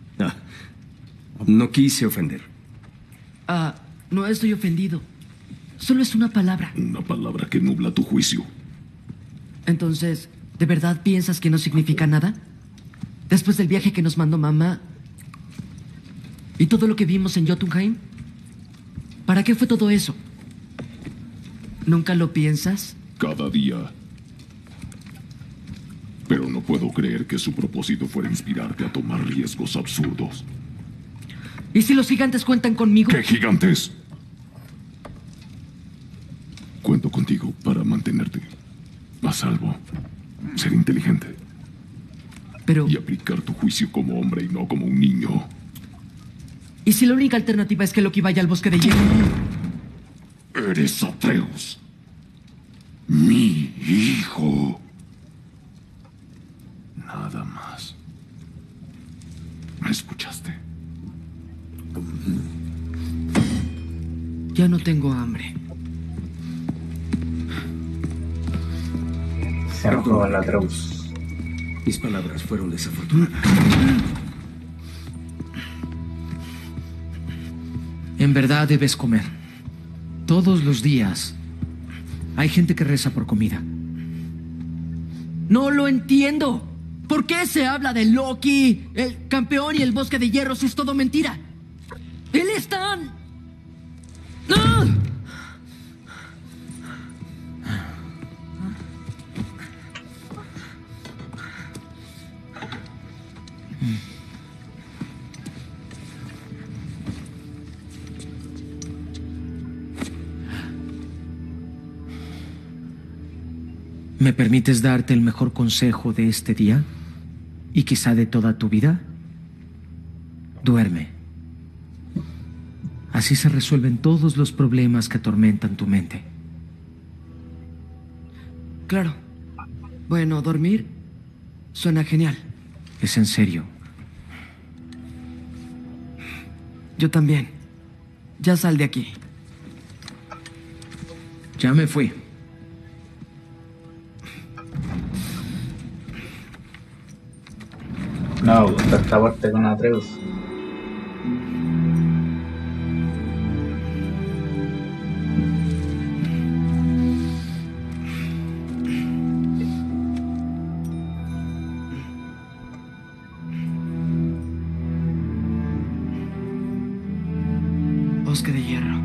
No quise ofender. No estoy ofendido. Solo es una palabra. Una palabra que nubla tu juicio. Entonces, ¿de verdad piensas que no significa nada? Después del viaje que nos mandó mamá y todo lo que vimos en Jotunheim, ¿para qué fue todo eso? ¿Nunca lo piensas? Cada día. Pero no puedo creer que su propósito fuera inspirarte a tomar riesgos absurdos. ¿Y si los gigantes cuentan conmigo? ¿Qué gigantes? Cuento contigo para mantenerte a salvo, ser inteligente. Pero... y aplicar tu juicio como hombre y no como un niño. ¿Y si la única alternativa es que Loki vaya al bosque de hielo? Eres Atreus. Mi hijo. Nada más. ¿Me escuchaste? Ya no tengo hambre. Se enojó el Atreus. Mis palabras fueron desafortunadas. En verdad debes comer. Todos los días. Hay gente que reza por comida. No lo entiendo. ¿Por qué se habla de Loki, el campeón y el bosque de hierro si es todo mentira? Él es tan... ¡Ah! ¿Me permites darte el mejor consejo de este día? ¿Y quizá de toda tu vida? Duerme. Así se resuelven todos los problemas que atormentan tu mente. Claro. Bueno, dormir suena genial. Es en serio. Yo también. Ya sal de aquí. Ya me fui. No, gusta esta parte con Atreus. Bosque de hierro.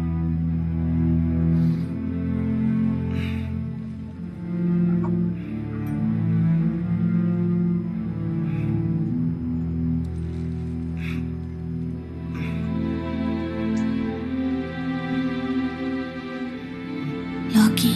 Loki.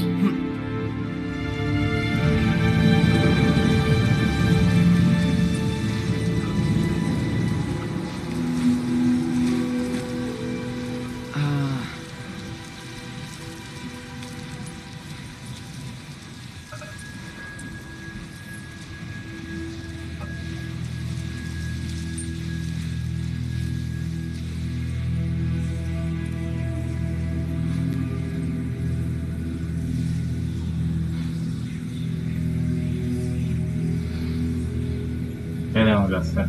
¿Qué tengo que hacer?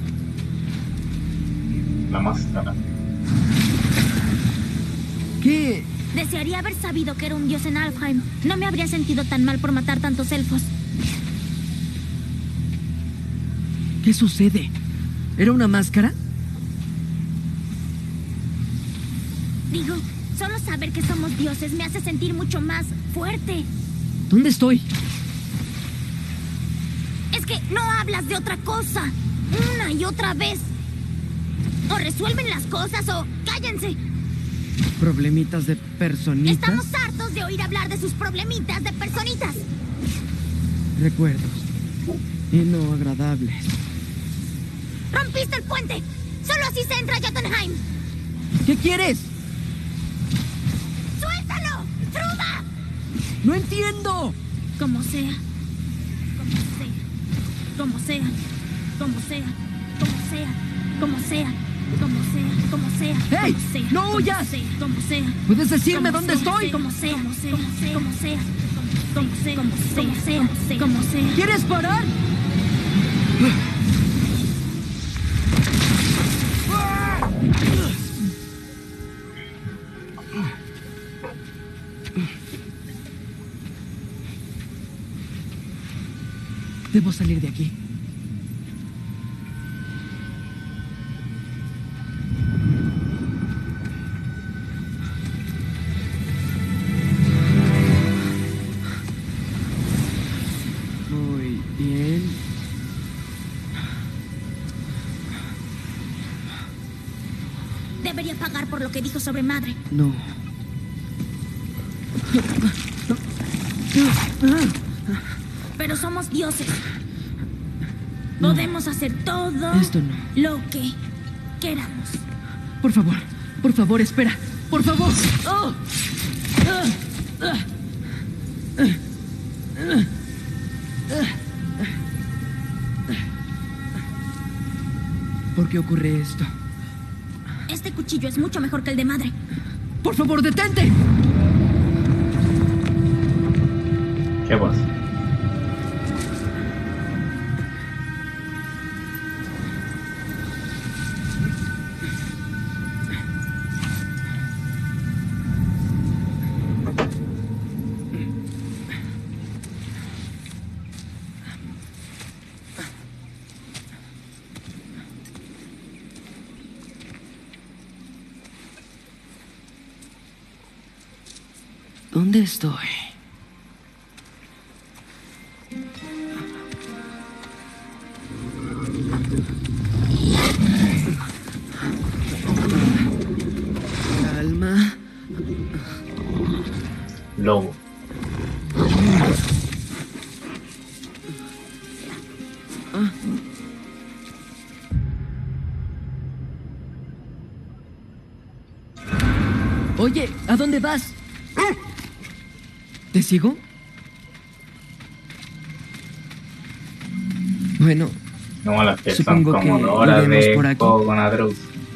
La máscara. ¿Qué? Desearía haber sabido que era un dios en Alfheim. No me habría sentido tan mal por matar tantos elfos. ¿Qué sucede? ¿Era una máscara? Digo, solo saber que somos dioses me hace sentir mucho más fuerte. ¿Dónde estoy? Es que no hablas de otra cosa. Una y otra vez. O resuelven las cosas o cállense. ¿Problemitas de personitas? Estamos hartos de oír hablar de sus problemitas de personitas. Recuerdos. Y no agradables. ¡Rompiste el puente! ¡Solo así se entra a Jotunheim! ¿Qué quieres? ¡Suéltalo! ¡Truda! ¡No entiendo! Como sea. Como sea. Como sea. Como sea. Como sea. Como sea. Como sea. Como sea. ¡Hey! Como sea, ¡No como huyas! sea, como sea. ¿Puedes decirme Como dónde sea, estoy? Como sea, como sea, como sea. Como sea, como sea, como sea. ¿Quieres parar? Debo salir de aquí. Muy bien. Debería pagar por lo que dijo sobre madre. No. Pero somos dioses. Podemos hacer todo Esto no. lo que queramos. Por favor, espera. Por favor. ¡Oh! ¿Por qué ocurre esto? Este cuchillo es mucho mejor que el de madre. ¡Por favor, detente! ¿Qué pasa? ¿Dónde estoy? Calma. Lobo. Oye, ¿a dónde vas? ¿Te sigo? Bueno, Como las que son supongo como que 2 horas iremos de por aquí. juego con Atreus.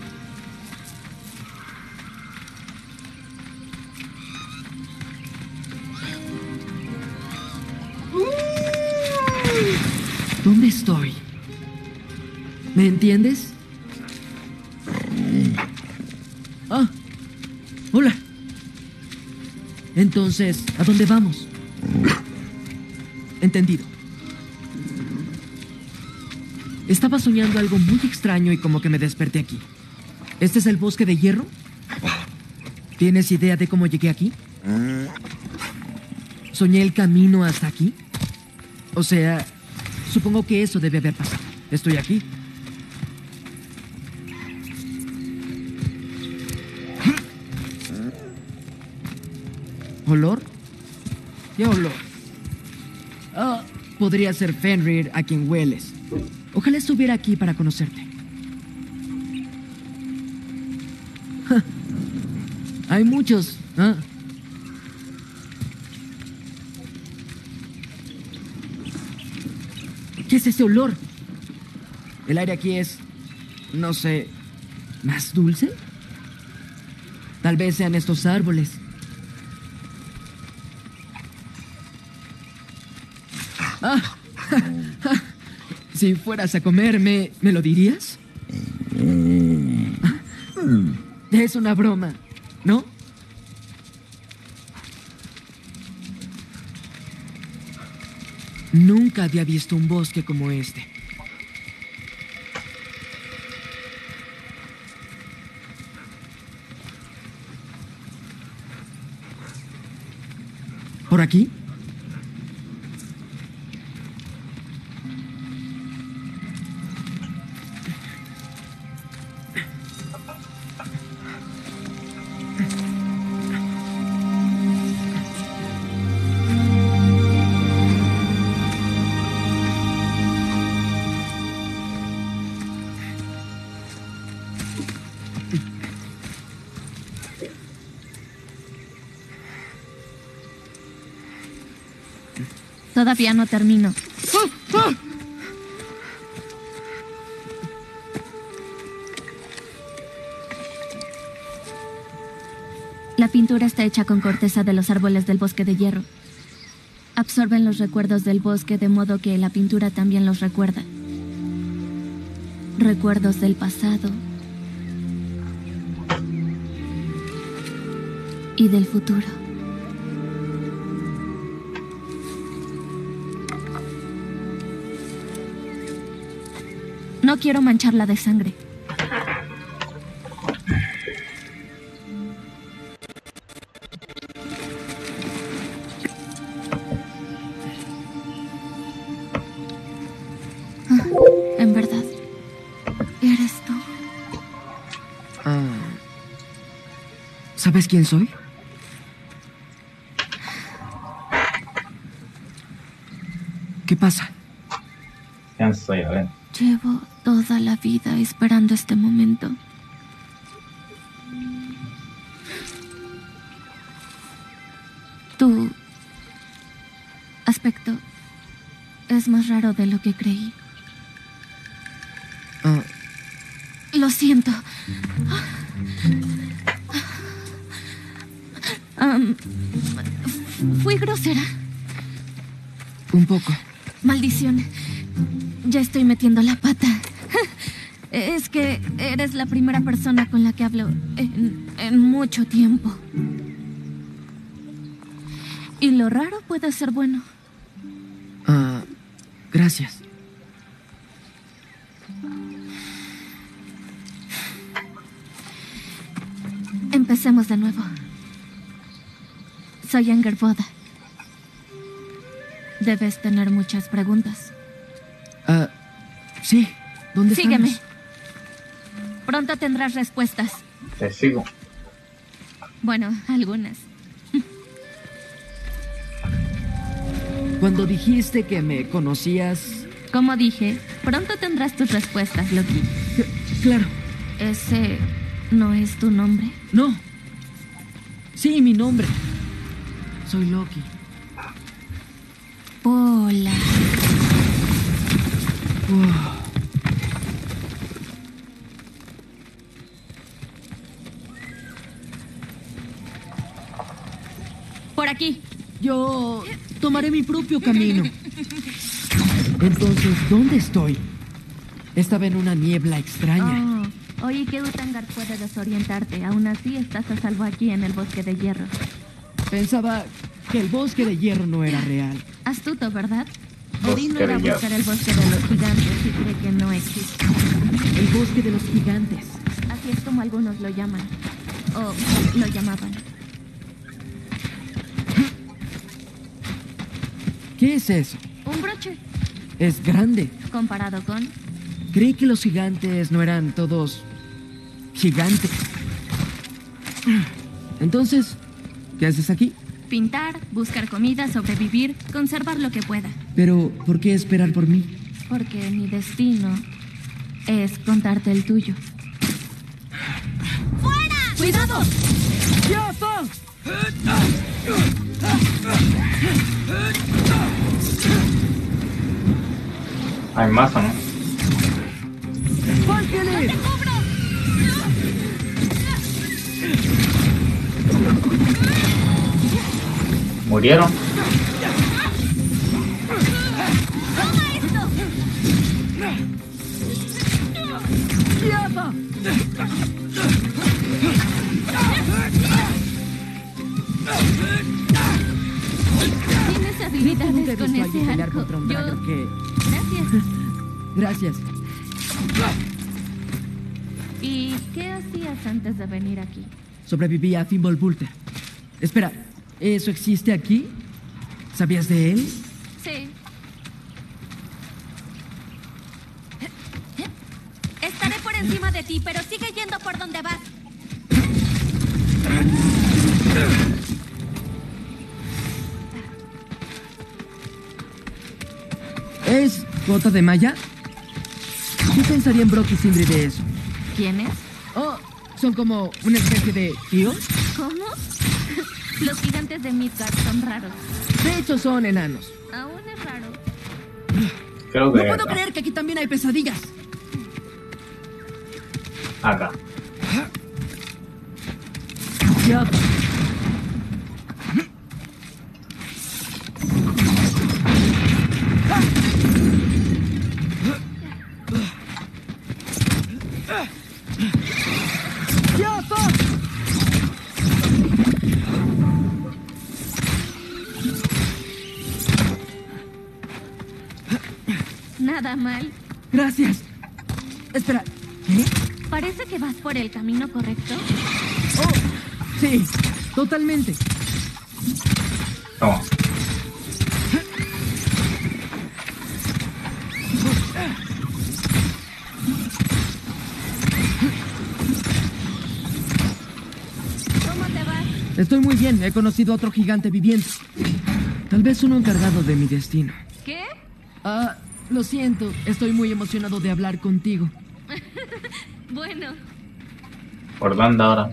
¿Dónde estoy? ¿Me entiendes? Ah, hola. Entonces, ¿a dónde vamos? Entendido. Estaba soñando algo muy extraño y como que me desperté aquí. ¿Este es el bosque de hierro? ¿Tienes idea de cómo llegué aquí? ¿Soñé el camino hasta aquí? O sea, supongo que eso debe haber pasado. Estoy aquí. ¿Olor? ¿Qué olor? Ah, podría ser Fenrir a quien hueles. Ojalá estuviera aquí para conocerte. Ja. Hay muchos. ¿Ah? ¿Qué es ese olor? El aire aquí es, no sé, ¿más dulce? Tal vez sean estos árboles. Ah, si fueras a comerme, ¿me lo dirías? Es una broma, ¿no? Nunca había visto un bosque como este. ¿Por aquí? Todavía no termino. La pintura está hecha con corteza de los árboles del bosque de hierro. Absorben los recuerdos del bosque de modo que la pintura también los recuerda. Recuerdos del pasado y del futuro. No quiero mancharla de sangre. En verdad, eres tú. ¿Sabes quién soy? ¿Qué pasa? ¿Quién soy? A ver. Llevo toda la vida esperando este momento. Tu aspecto es más raro de lo que creí. Lo siento. Fui grosera. Un poco. Maldición. Ya estoy metiendo la pata. Es que eres la primera persona con la que hablo en mucho tiempo. Y lo raro puede ser bueno. Gracias. Empecemos de nuevo. Soy Angerboda. Debes tener muchas preguntas. Sí. ¿Dónde Sígueme. estamos? Pronto tendrás respuestas. Te sigo. Bueno, algunas. Cuando dijiste que me conocías... Como dije, pronto tendrás tus respuestas, Loki. Claro. ¿Ese no es tu nombre? No. Sí, mi nombre. Soy Loki. Hola. Por aquí. Yo tomaré mi propio camino. Entonces, ¿dónde estoy? Estaba en una niebla extraña. Oí que Utangar puede desorientarte. Aún así, estás a salvo aquí en el bosque de hierro. Pensaba que el bosque de hierro no era real. Astuto, ¿verdad? Bosque Odín no de era hierro. buscar el bosque de los gigantes y cree que no existe. El bosque de los gigantes. Así es como algunos lo llaman. O lo llamaban. ¿Qué es eso? Un broche. Es grande. Comparado con... Creí que los gigantes no eran todos gigantes. Entonces, ¿qué haces aquí? Pintar, buscar comida, sobrevivir, conservar lo que pueda. Pero, ¿por qué esperar por mí? Porque mi destino es contarte el tuyo. ¡Fuera! ¡Cuidado! ¡Yafa! Hay más, ¿o no? ¡Fálqueles! ¡Te cubro! ¿Murieron? ¡Toma esto! ¡Yafa! Tienes habilidades Nunca he con visto a alguien ese pelear arco. contra un dragón que... Gracias. Gracias. ¿Y qué hacías antes de venir aquí? Sobreviví a Fimbulwulf. Espera, ¿eso existe aquí? ¿Sabías de él? Sí. Estaré por encima de ti, pero sigue yendo por donde vas. ¿Es gota de malla? ¿Qué pensarían Brock y Sindri de eso? ¿Quiénes? Oh, son como una especie de tíos. ¿Cómo? Los gigantes de Midgard son raros. De hecho, son enanos. Aún es raro. Creo No que puedo creer que aquí también hay pesadillas. acá. Ya. Nada mal. Gracias. Espera, ¿qué? Parece que vas por el camino correcto. Oh, sí, totalmente. Toma. ¿Cómo te vas? Estoy muy bien, he conocido a otro gigante viviente. Tal vez uno encargado de mi destino. ¿Qué? Ah, lo siento, estoy muy emocionado de hablar contigo. Bueno, ¿Por dónde ahora?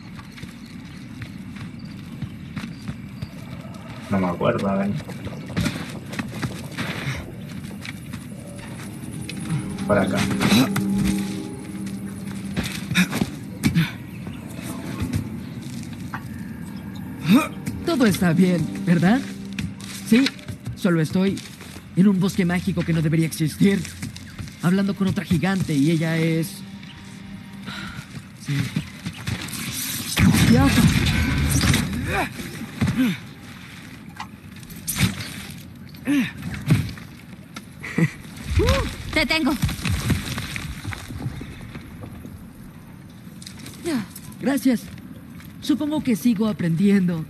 No me acuerdo, a ver. Por acá. Todo está bien, ¿verdad? Sí, solo estoy en un bosque mágico que no debería existir, hablando con otra gigante y ella es... Sí. ¡Yafa! te tengo. Gracias. Supongo que sigo aprendiendo.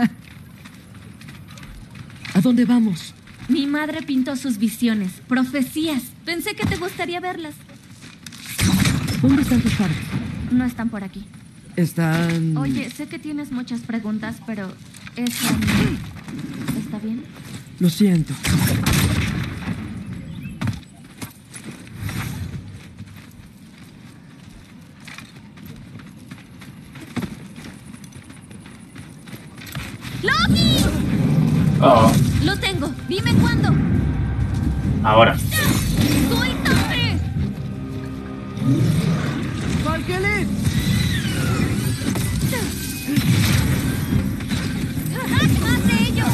¿A dónde vamos? Mi madre pintó sus visiones, profecías. Pensé que te gustaría verlas. ¿Dónde están tus padres? No están por aquí. Están... Oye, sé que tienes muchas preguntas, pero eso... ¿Está bien? Lo siento. ¡Loki! Oh, Lo tengo. Dime cuándo. ahora. ¡Suéltame! ¡Valkyrie! ¡Más de ellos!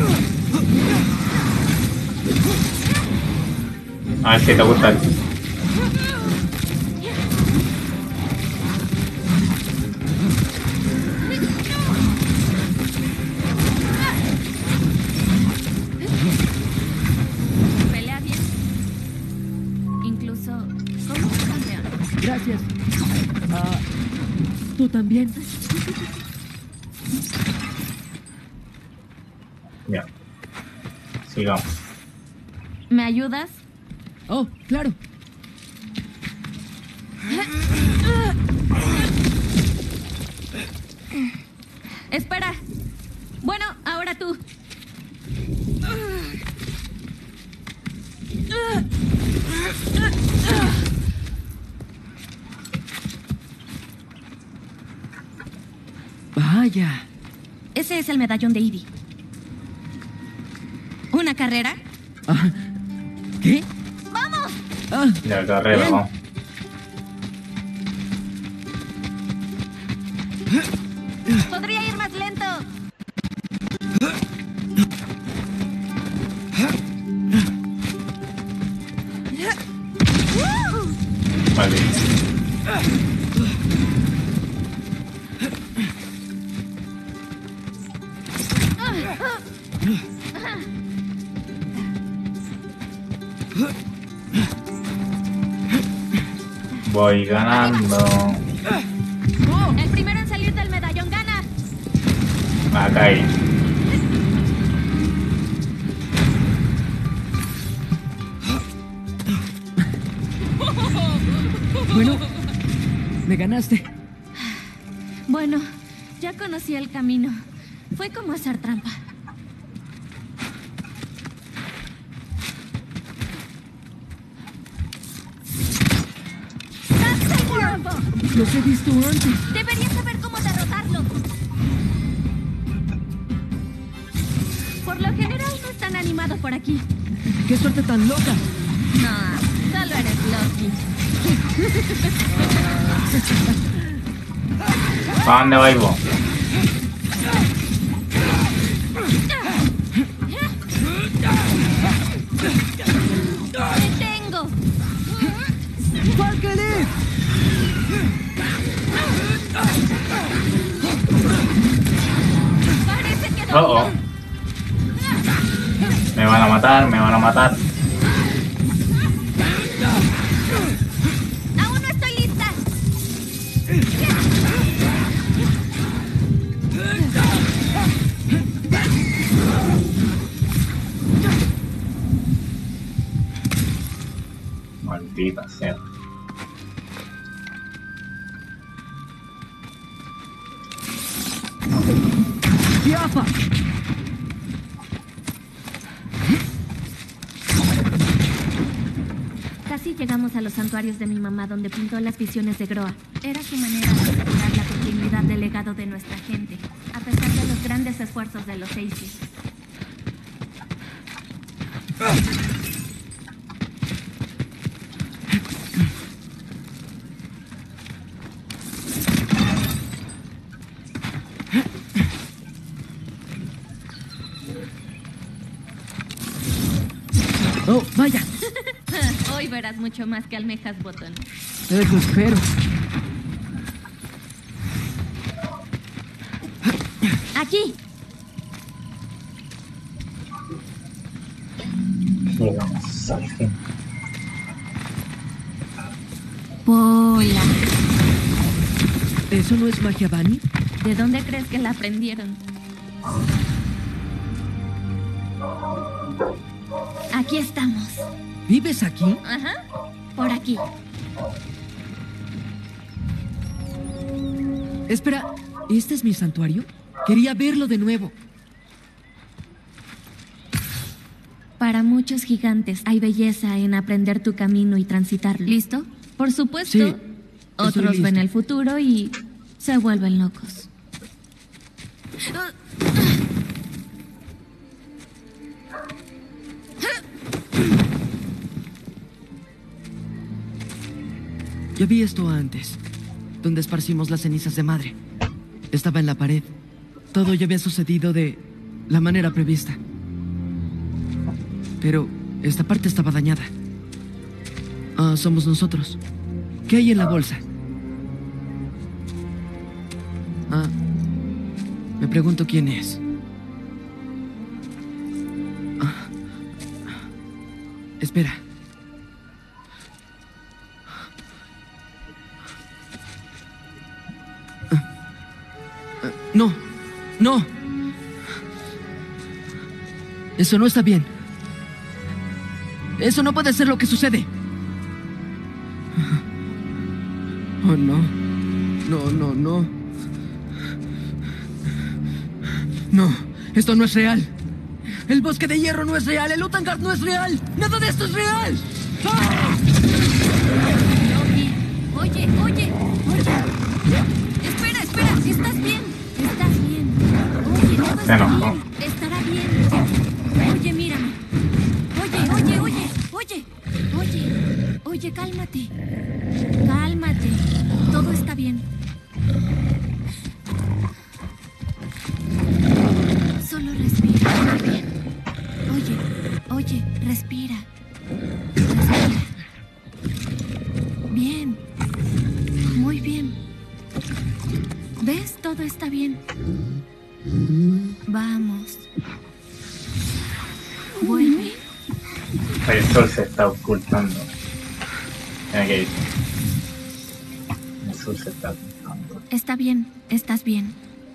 A ver si te gusta. Pelea bien. Incluso como un campeón. Gracias. Ah, ¿tú también? Ya. Sigamos. ¿Me ayudas? Oh, claro. Espera. Bueno, ahora tú. Vaya. Ese es el medallón de Edie. ¿Una carrera? Ah, ¿qué? ¡Vamos! Ah, Ya, carrera, bien. vamos. Podría ir más lento. Vale. Voy ganando. El primero en salir del medallón gana. Acá ahí. Bueno, me ganaste. Bueno, ya conocí el camino. Fue como hacer trampa. Los he visto antes. Deberías saber cómo derrotarlo. Por lo general no es tan animado por aquí. ¡Qué suerte tan loca! No, solo eres Loki. ¿Para dónde vais vos? ¡Te tengo! ¡Valkyrie! Parece que Oh, oh. Me van a matar, me van a matar. Maldita sea. ¡Tiafa! Casi llegamos a los santuarios de mi mamá, donde pintó las visiones de Groa. Era su manera de asegurar la continuidad del legado de nuestra gente, a pesar de los grandes esfuerzos de los Aesir. ¡Oh, vaya! Hoy verás mucho más que almejas botón. Eso espero. ¡Aquí! Llegamos al fin. ¡Pola! ¿Eso no es magia Bunny? ¿De dónde crees que la aprendieron? Aquí estamos. ¿Vives aquí? Ajá. Por aquí. Espera, ¿este es mi santuario? Quería verlo de nuevo. Para muchos gigantes hay belleza en aprender tu camino y transitarlo. ¿Listo? Por supuesto. Sí, Otros listo. ven el futuro y se vuelven locos. Ya vi esto antes, donde esparcimos las cenizas de madre. Estaba en la pared. Todo ya había sucedido de la manera prevista. Pero esta parte estaba dañada. Ah, somos nosotros. ¿Qué hay en la bolsa? Ah, me pregunto quién es. Ah, espera. No, no. Eso no está bien. Eso no puede ser lo que sucede. Oh, no. No, no, no. No, esto no es real. El bosque de hierro no es real. El Utangard no es real. Nada de esto es real. ¡Ah! Oye, oye, oye. Espera, espera. ¿Estás bien? ¿Estás bien? Oye, todo está bien. Estará bien. Oye, mírame. Oye, oye, oye, oye. Oye, oye, cálmate. Cálmate. Todo está bien. Solo respira. Muy bien. Oye, oye, respira. Respira. Bien. Muy bien. ¿Ves? Todo está bien. Vamos. Vuelve. El sol se está ocultando. Mira que dice. El sol se está ocultando. Está bien. Estás bien.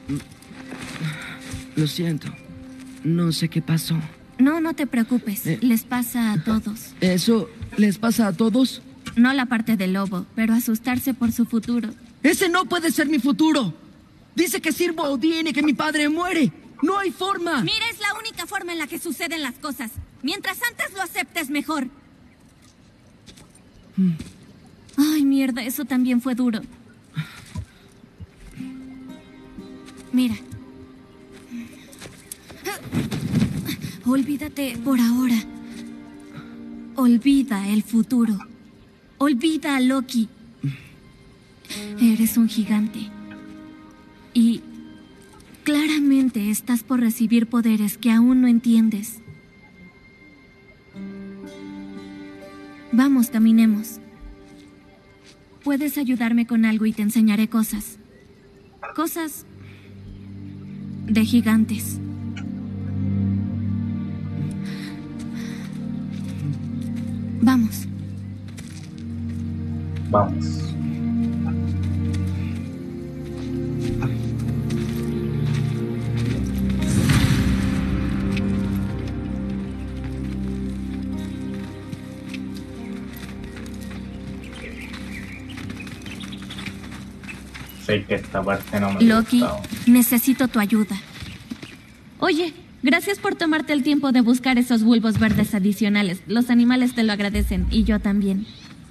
Lo siento. No sé qué pasó. No, no te preocupes. Les pasa a todos. ¿Eso les pasa a todos? No la parte del lobo, pero asustarse por su futuro. ¡Ese no puede ser mi futuro! Dice que sirvo a Odín y que mi padre muere. ¡No hay forma! Mira, es la única forma en la que suceden las cosas. Mientras antes lo aceptes, mejor. Ay, mierda, eso también fue duro. Mira. Olvídate por ahora. Olvida el futuro. Olvida a Loki. Eres un gigante. Y claramente estás por recibir poderes que aún no entiendes. Vamos, caminemos. Puedes ayudarme con algo y te enseñaré cosas. Cosas de gigantes. Vamos. Vamos. Sé que esta parte no me Loki, gusta. necesito tu ayuda. Oye, gracias por tomarte el tiempo de buscar esos bulbos verdes adicionales. Los animales te lo agradecen y yo también.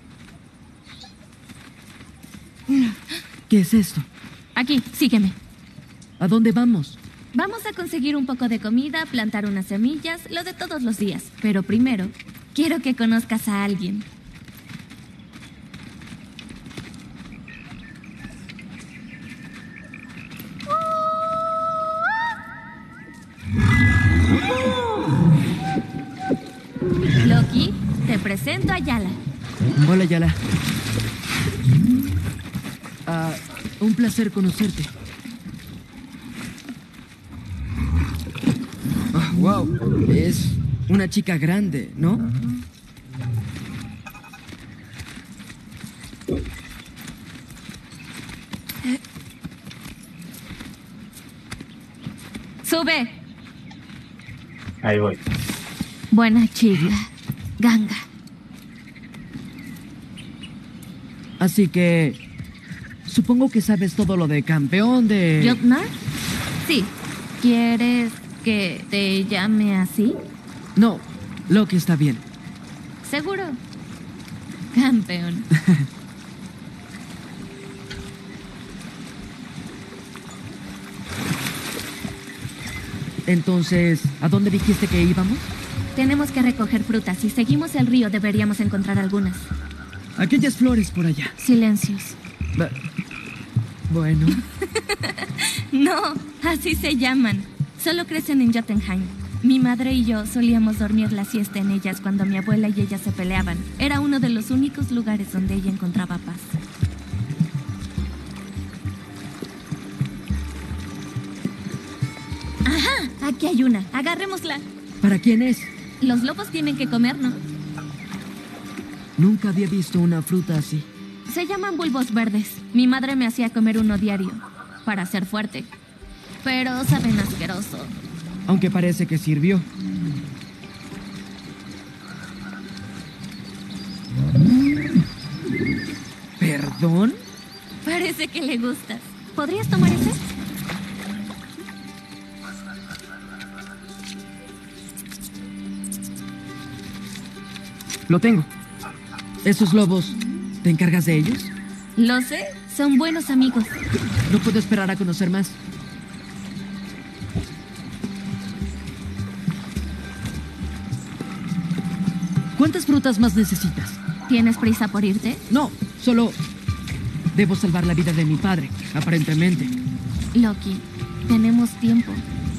¿Qué es esto? Aquí, sígueme. ¿A dónde vamos? Vamos a conseguir un poco de comida, plantar unas semillas, lo de todos los días. Pero primero, quiero que conozcas a alguien. Loki, te presento a Yala. Hola, Yala. Un placer conocerte. Wow, es una chica grande, ¿no? Sube. Ahí voy. Buena chica. Ganga. Así que supongo que sabes todo lo de campeón de... ¿Jotnar? Sí. ¿Quieres que te llame así? No, Loki está bien. ¿Seguro? Campeón. Entonces, ¿a dónde dijiste que íbamos? Tenemos que recoger frutas. Si seguimos el río, deberíamos encontrar algunas. Aquellas flores por allá. Silencios. Bueno. No, así se llaman. Solo crecen en Jotunheim. Mi madre y yo solíamos dormir la siesta en ellas cuando mi abuela y ella se peleaban. Era uno de los únicos lugares donde ella encontraba paz. Ajá, aquí hay una. Agarrémosla. ¿Para quién es? Los lobos tienen que comer, ¿no? Nunca había visto una fruta así. Se llaman bulbos verdes. Mi madre me hacía comer uno diario para ser fuerte. Pero saben asqueroso. Aunque parece que sirvió. ¿Perdón? Parece que le gustas. ¿Podrías tomar ese? Lo tengo. ¿Esos lobos, te encargas de ellos? Lo sé, son buenos amigos. No puedo esperar a conocer más. ¿Cuántas frutas más necesitas? ¿Tienes prisa por irte? No, solo debo salvar la vida de mi padre, aparentemente. Loki, tenemos tiempo.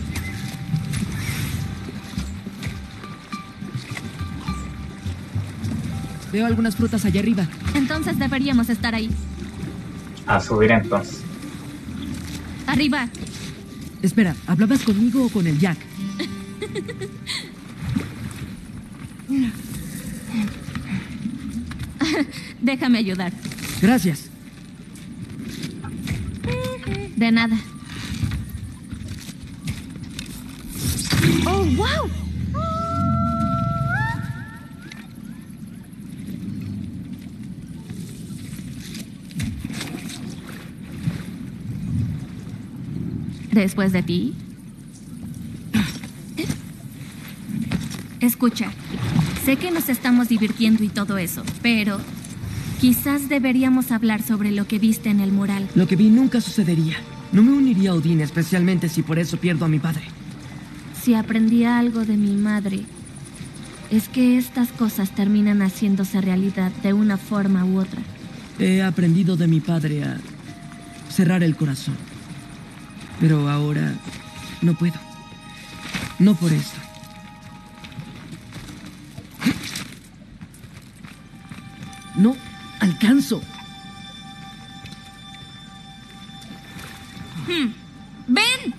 Veo algunas frutas allá arriba. Entonces deberíamos estar ahí. A subir entonces. Arriba. Espera, ¿hablabas conmigo o con el Jack? Déjame ayudar. Gracias. De nada. ¡Oh, wow! ¿Después de ti? Escucha, sé que nos estamos divirtiendo y todo eso, pero quizás deberíamos hablar sobre lo que viste en el mural. Lo que vi nunca sucedería. No me uniría a Odín, especialmente si por eso pierdo a mi padre. Si aprendí algo de mi madre, es que estas cosas terminan haciéndose realidad de una forma u otra. He aprendido de mi padre a cerrar el corazón. Pero ahora no puedo. No por esto. No alcanzo. ¡Ven!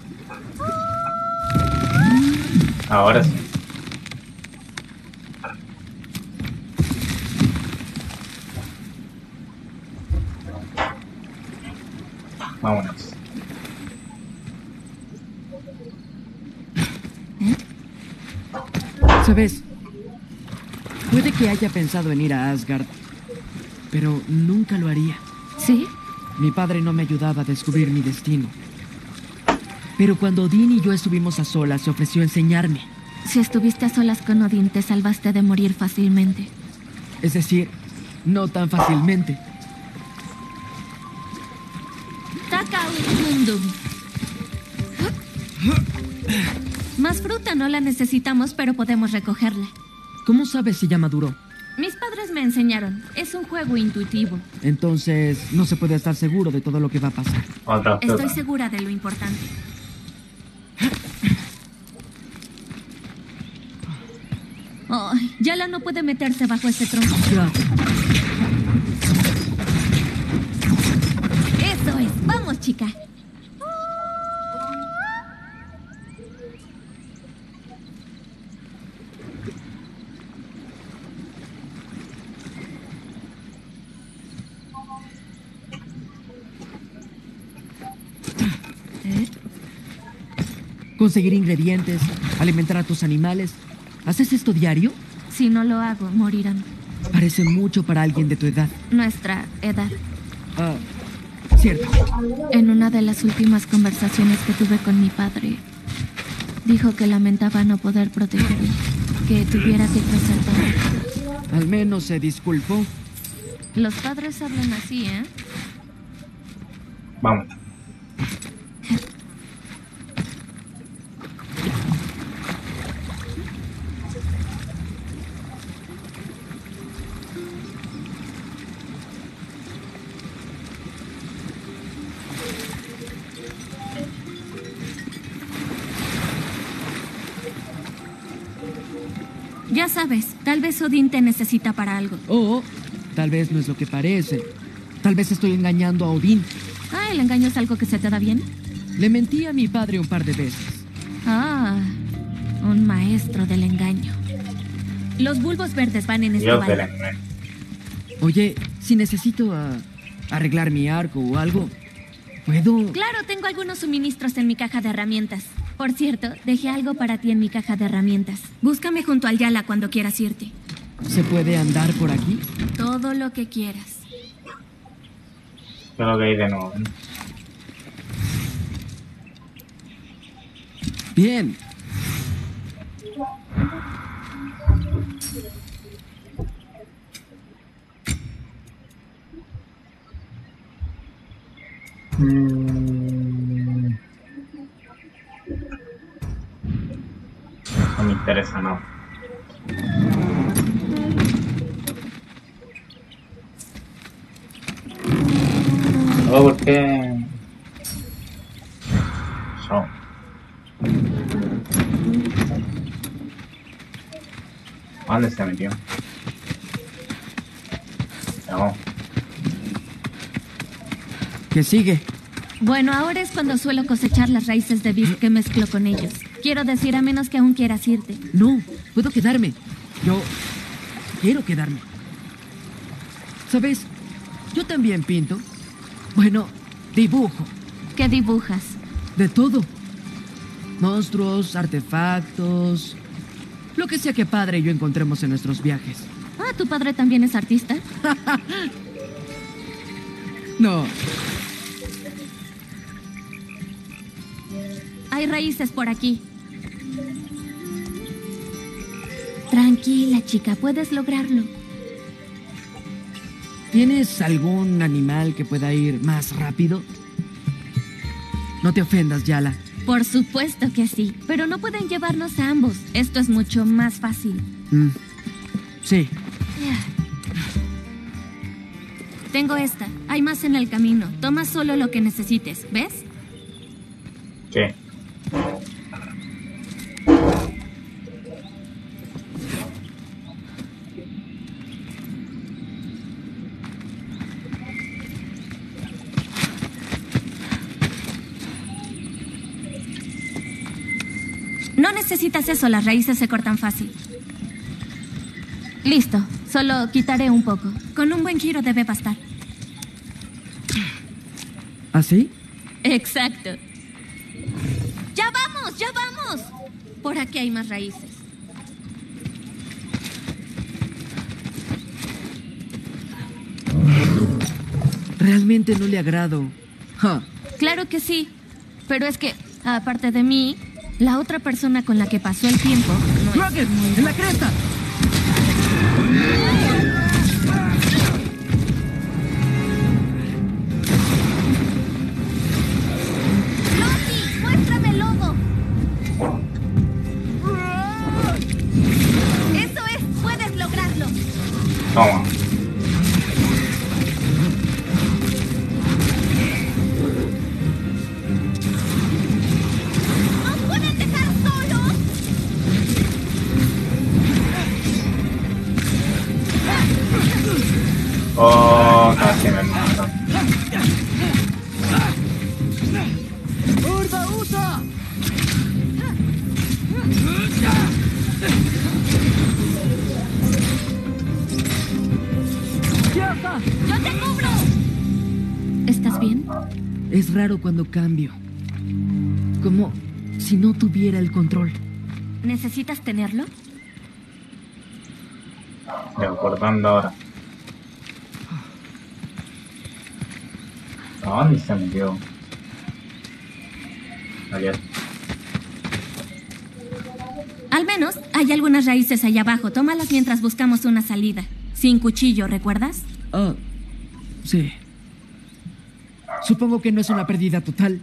Ahora sí. Vámonos. ¿Sabes? Puede que haya pensado en ir a Asgard, pero nunca lo haría. ¿Sí? mi padre no me ayudaba a descubrir mi destino. Pero cuando Odín y yo estuvimos a solas, se ofreció a enseñarme. Si estuviste a solas con Odín, te salvaste de morir fácilmente. Es decir, no tan fácilmente. Takao Mundum. Más fruta no la necesitamos, pero podemos recogerla. ¿Cómo sabes si ya maduró? Mis padres me enseñaron. Es un juego intuitivo. Entonces, no se puede estar seguro de todo lo que va a pasar. Estoy segura de lo importante. Yala no puede meterse bajo ese tronco. Ya. Eso es. Vamos, chica. Conseguir ingredientes, alimentar a tus animales. ¿Haces esto diario? Si no lo hago, morirán. Parece mucho para alguien de tu edad. Nuestra edad. Ah, cierto. En una de las últimas conversaciones que tuve con mi padre, dijo que lamentaba no poder protegerme, que tuviera que crecer tanto. Al menos se disculpó. Los padres hablan así, ¿eh? Vamos. Ya sabes, tal vez Odín te necesita para algo. O tal vez no es lo que parece. Tal vez estoy engañando a Odín. Ah, ¿el engaño es algo que se te da bien? Le mentí a mi padre un par de veces. Ah, un maestro del engaño. Los bulbos verdes van en este valle. Oye, si necesito arreglar mi arco o algo, ¿puedo? Claro, tengo algunos suministros en mi caja de herramientas. Por cierto, dejé algo para ti en mi caja de herramientas. Búscame junto al Yala cuando quieras irte. ¿Se puede andar por aquí? Todo lo que quieras. ¿Qué es lo que hay de nuevo? Bien. No me interesa, no. Oh, ¿por qué? So. ¿Dónde se metió? No. ¿Qué sigue? Bueno, ahora es cuando suelo cosechar las raíces de vid que mezclo con ellos. Quiero decir, a menos que aún quieras irte. No, puedo quedarme. Yo quiero quedarme. ¿Sabes? Yo también pinto. Bueno, dibujo. ¿Qué dibujas? De todo. Monstruos, artefactos, lo que sea que padre y yo encontremos en nuestros viajes. Ah, ¿tu padre también es artista? No. Hay raíces por aquí. Tranquila, chica, puedes lograrlo. ¿Tienes algún animal que pueda ir más rápido? No te ofendas, Yala. Por supuesto que sí, pero no pueden llevarnos a ambos. Esto es mucho más fácil. Sí. Tengo esta. Hay más en el camino. Toma solo lo que necesites. ¿Ves? Sí. No necesitas eso, las raíces se cortan fácil. Listo, solo quitaré un poco. Con un buen giro debe bastar. ¿Así? Exacto. ¡Ya vamos, ya vamos! Por aquí hay más raíces. Realmente no le agrado. Ja. Claro que sí. Pero es que, aparte de mí, la otra persona con la que pasó el tiempo... no ¡Rocket! ¡En la cresta! ¡Loki! ¡Muéstrame el lobo! ¡Eso es! ¡Puedes lograrlo! Toma. ¡Nos pueden dejar solos! Oh, casi me matan. ¡Urba, usa! ¡Yo te cubro! ¿Estás bien? Es raro cuando cambio. Como si no tuviera el control. ¿Necesitas tenerlo? Recordando ahora. ¿A dónde se metió? Ayer. Al menos hay algunas raíces allá abajo. Tómalas mientras buscamos una salida. Sin cuchillo, ¿recuerdas? Ah, sí. Supongo que no es una pérdida total.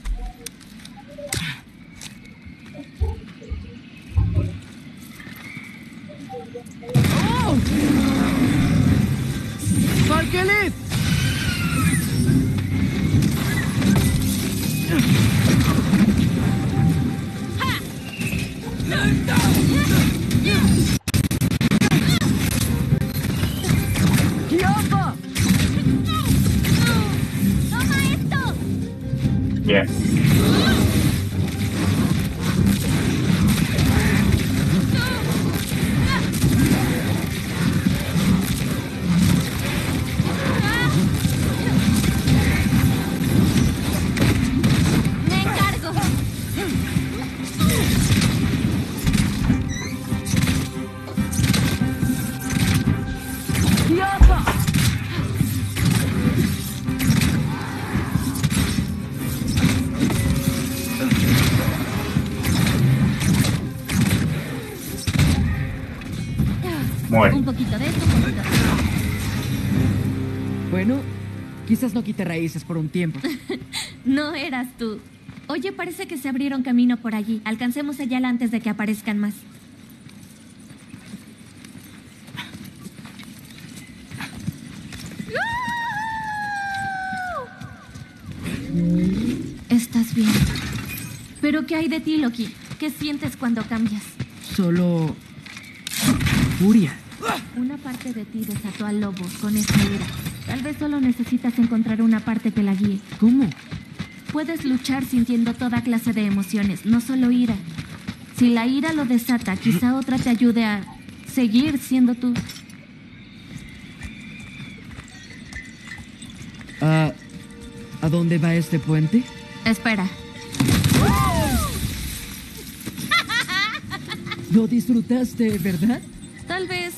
¡Oh! ¡Parkelit! ¡Kiapa! ¡Toma esto! Bien. ¡Me encargo! ¡Kiapa! Muere. Un poquito de esto, un poquito de esto. Bueno, quizás no quite raíces por un tiempo. No eras tú. Oye, parece que se abrieron camino por allí. Alcancemos a Yala antes de que aparezcan más. Estás bien. ¿Pero qué hay de ti, Loki? ¿Qué sientes cuando cambias? Solo... furia. Una parte de ti desató al lobo con esa ira. Tal vez solo necesitas encontrar una parte que la guíe. ¿Cómo? Puedes luchar sintiendo toda clase de emociones, no solo ira. Si la ira lo desata, quizá otra te ayude a seguir siendo tú. ¿A dónde va este puente? Espera. Lo disfrutaste, ¿verdad? Tal vez.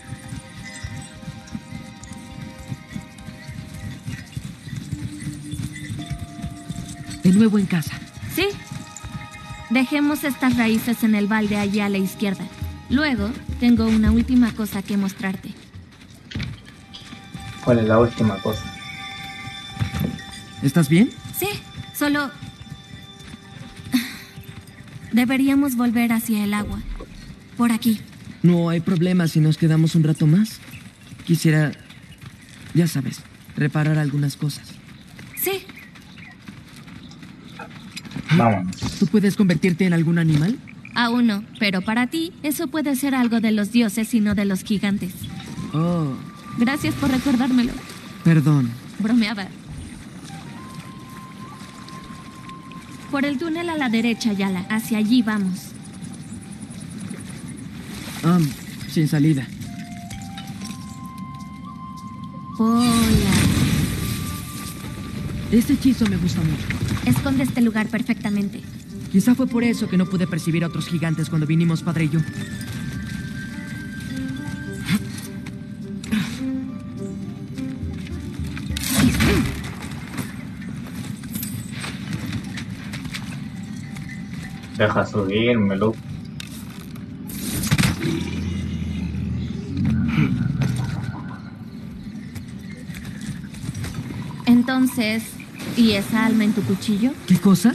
De nuevo en casa. Sí. Dejemos estas raíces en el balde allí a la izquierda. Luego, tengo una última cosa que mostrarte. ¿Cuál es la última cosa? ¿Estás bien? Sí, solo... Deberíamos volver hacia el agua. Por aquí. No hay problema si nos quedamos un rato más. Quisiera, ya sabes, reparar algunas cosas. Sí. Vámonos. ¿Tú puedes convertirte en algún animal? Aún no, pero para ti eso puede ser algo de los dioses y no de los gigantes. Oh, Gracias por recordármelo. perdón. Bromeaba. Por el túnel a la derecha, Yala. Hacia allí vamos. Sin salida. Hola. Este hechizo me gusta mucho. Esconde este lugar perfectamente. Quizá fue por eso que no pude percibir a otros gigantes cuando vinimos padre y yo. Deja subírmelo. Entonces, ¿y esa alma en tu cuchillo? ¿Qué cosa?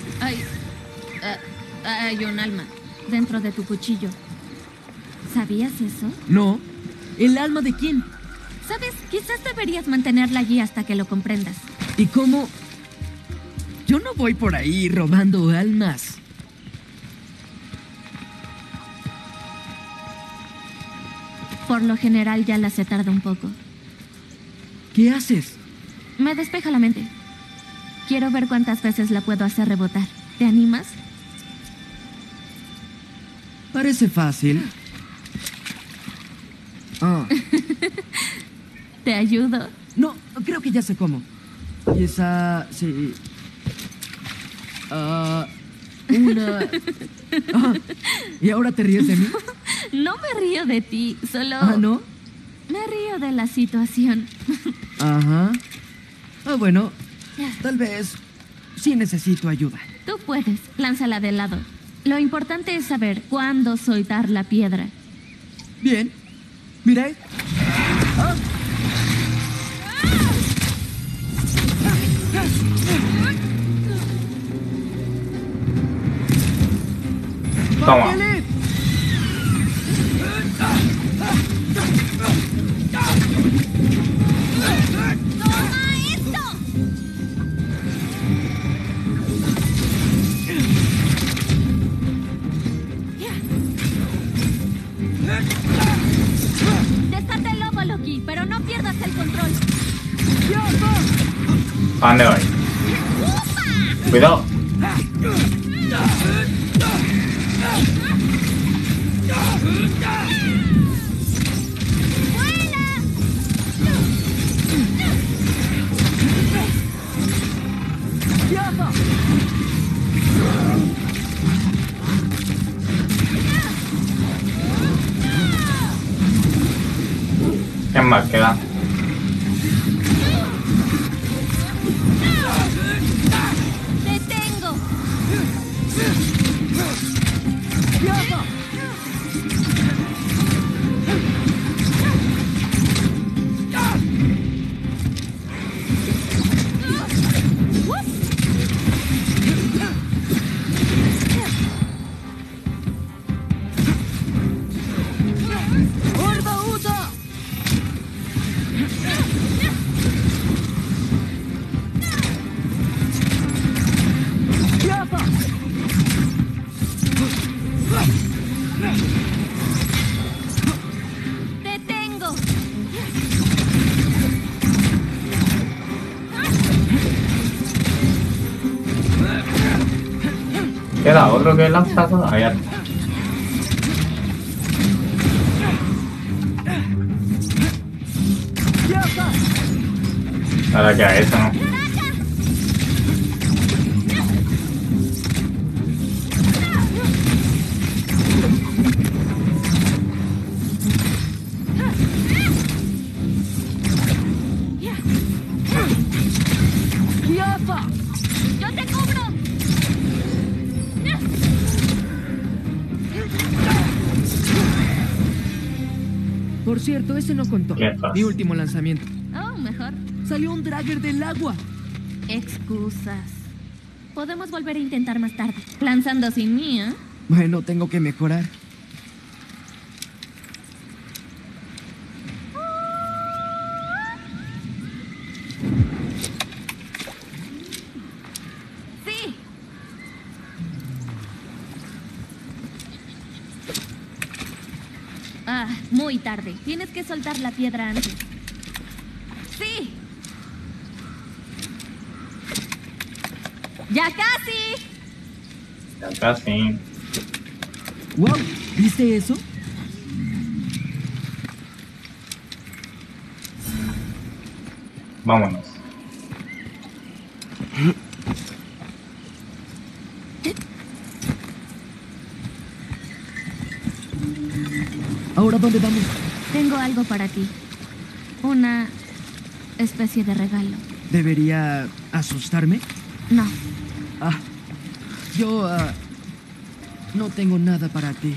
Hay un alma dentro de tu cuchillo. ¿Sabías eso? No. ¿El alma de quién? ¿Sabes? Quizás deberías mantenerla allí hasta que lo comprendas. ¿Y cómo? Yo no voy por ahí robando almas. Por lo general ya la se tarda un poco. ¿Qué haces? Me despeja la mente. Quiero ver cuántas veces la puedo hacer rebotar. ¿Te animas? Parece fácil. Ah. ¿Te ayudo? No, creo que ya sé cómo. Quizá sí. Una. ¿Y ahora te ríes de mí? No me río de ti, solo... ¿Ah, no? Me río de la situación. Ajá. Bueno, tal vez sí necesito ayuda. Tú puedes, lánzala de lado. Lo importante es saber cuándo soltar la piedra. Bien. Mira. Ah. Toma. Desata el lobo, Loki, pero no pierdas el control. ¿A dónde voy? Cuidado. ¿Quién más queda? ¡Te tengo! ¡Te tengo! Queda otro que lanza todo. Allá. Ahora que a eso, ¿no? ¡Yo te cubro! Por cierto, ese no contó. ¿Qué pasa? Mi último lanzamiento. Oh, mejor. Salió un dragger del agua. Excusas. Podemos volver a intentar más tarde. Lanzando sin mí, ¿eh? Bueno, tengo que mejorar. ¡Sí! Muy tarde. Tienes que soltar la piedra antes. ¡Sí! ¡Ya casi! Ya casi. ¡Wow! ¿Viste eso? Vámonos. ¿Ahora dónde vamos? Tengo algo para ti. Una especie de regalo. ¿Debería asustarme? No. Yo No tengo nada para ti.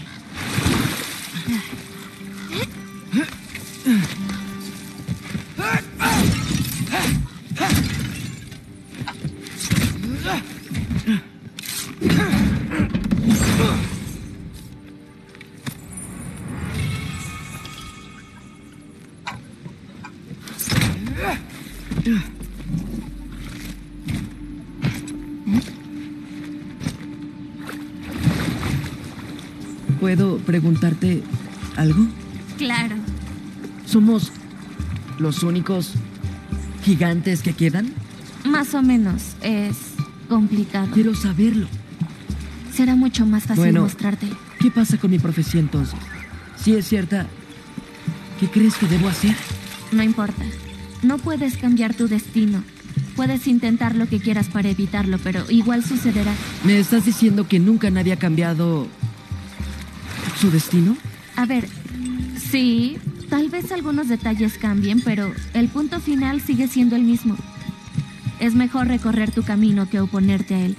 ¿Puedo preguntarte algo? Claro. ¿Somos los únicos gigantes que quedan? Más o menos. Es complicado. Quiero saberlo. Será mucho más fácil Bueno, mostrarte. ¿qué pasa con mi profecía entonces? Si es cierta, ¿qué crees que debo hacer? No importa. No puedes cambiar tu destino. Puedes intentar lo que quieras para evitarlo, pero igual sucederá. ¿Me estás diciendo que nunca nadie ha cambiado su destino? A ver, sí, tal vez algunos detalles cambien, pero el punto final sigue siendo el mismo. Es mejor recorrer tu camino que oponerte a él.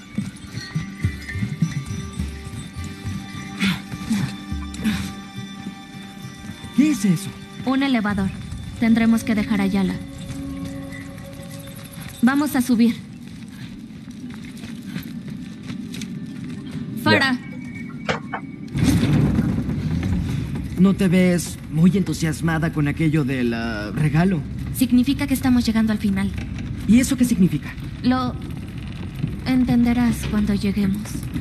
¿Qué es eso? Un elevador. Tendremos que dejar a Yala. Vamos a subir. Farah. ¿No te ves muy entusiasmada con aquello del regalo? Significa que estamos llegando al final. ¿Y eso qué significa? Lo entenderás cuando lleguemos.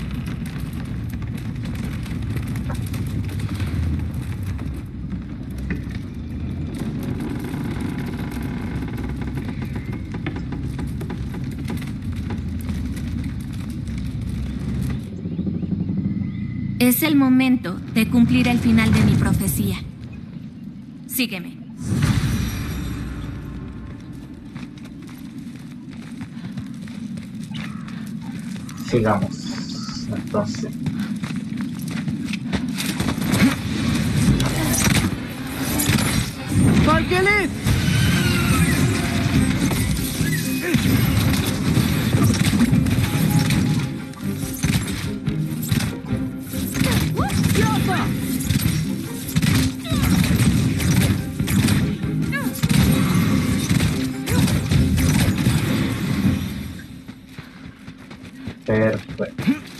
Es el momento de cumplir el final de mi profecía. Sígueme. Sigamos. Entonces. ¡Parquele! Perfecto.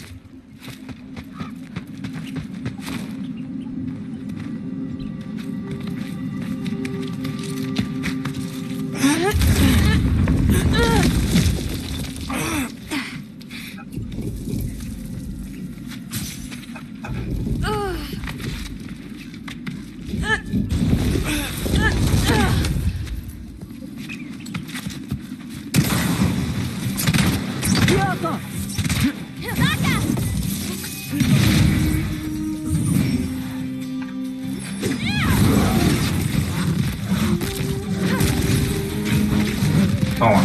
Toma.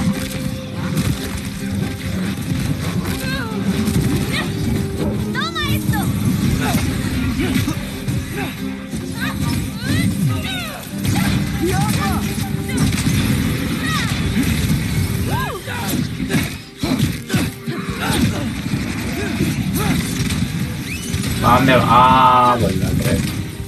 ¡Toma esto! ¿A dónde va? Ah, pues la tres.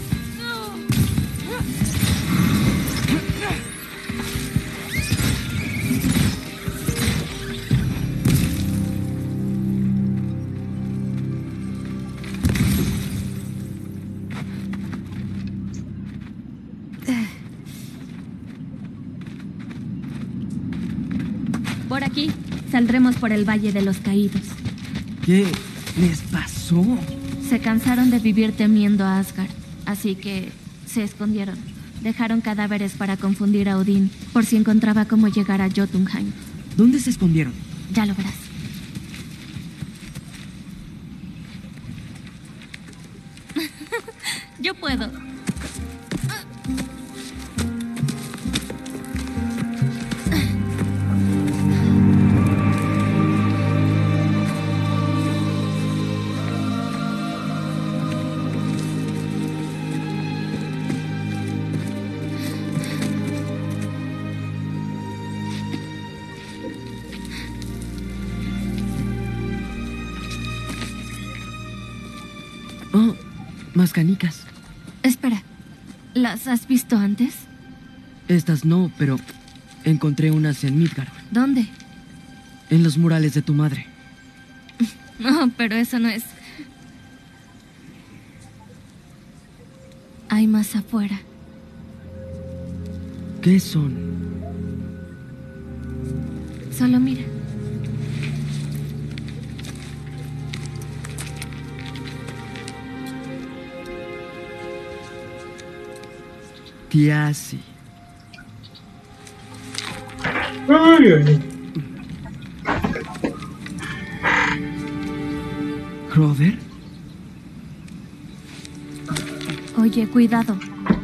Por aquí saldremos por el Valle de los Caídos. ¿Qué les pasó? Se cansaron de vivir temiendo a Asgard, así que se escondieron. Dejaron cadáveres para confundir a Odín, por si encontraba cómo llegar a Jotunheim. ¿Dónde se escondieron? Ya lo verás. Yo puedo. más canicas. Espera, ¿las has visto antes? Estas no, pero encontré unas en Midgard. ¿Dónde? En los murales de tu madre. No, pero eso no es... Hay más afuera. ¿Qué son? Solo mira. Tiasi. ¿Robert? Oye, cuidado.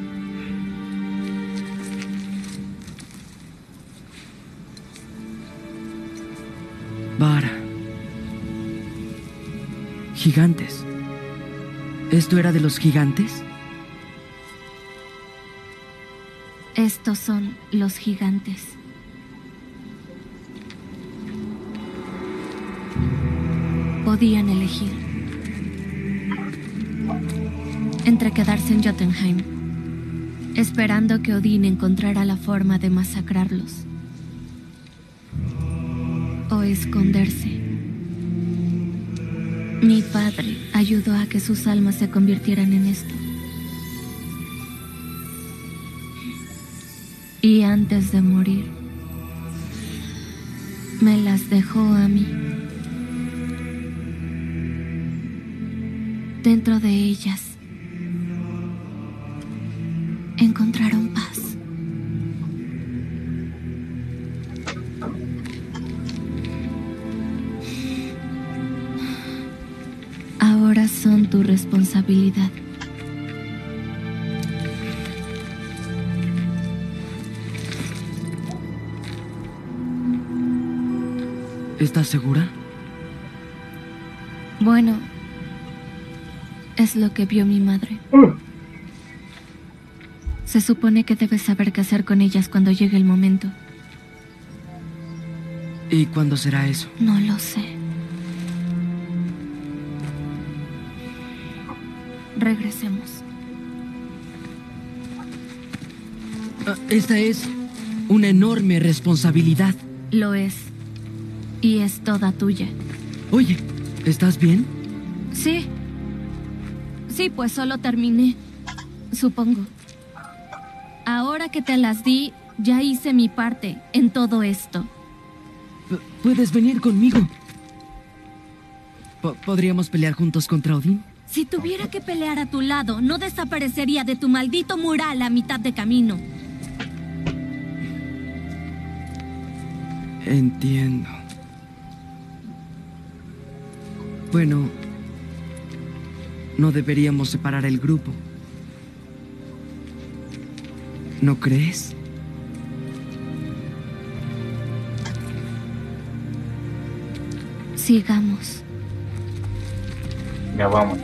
Vara. Gigantes. ¿Esto era de los gigantes? Estos son los gigantes. Podían elegir entre quedarse en Jotunheim, esperando que Odín encontrara la forma de masacrarlos, o esconderse. Mi padre ayudó a que sus almas se convirtieran en esto. Y antes de morir, me las dejó a mí. Dentro de ellas encontraron paz. Ahora son tu responsabilidad. ¿Estás segura? Bueno, es lo que vio mi madre. Se supone que debes saber qué hacer con ellas cuando llegue el momento. ¿Y cuándo será eso? No lo sé. Regresemos. Esta es una enorme responsabilidad. Lo es. Y es toda tuya. Oye, ¿estás bien? Sí. Sí, pues solo terminé. Supongo. Ahora que te las di, ya hice mi parte en todo esto. Puedes venir conmigo. ¿Podríamos pelear juntos contra Odín? Si tuviera que pelear a tu lado, no desaparecería de tu maldito mural a mitad de camino. Entiendo. Bueno, no deberíamos separar el grupo. ¿No crees? Sigamos. Ya vámonos.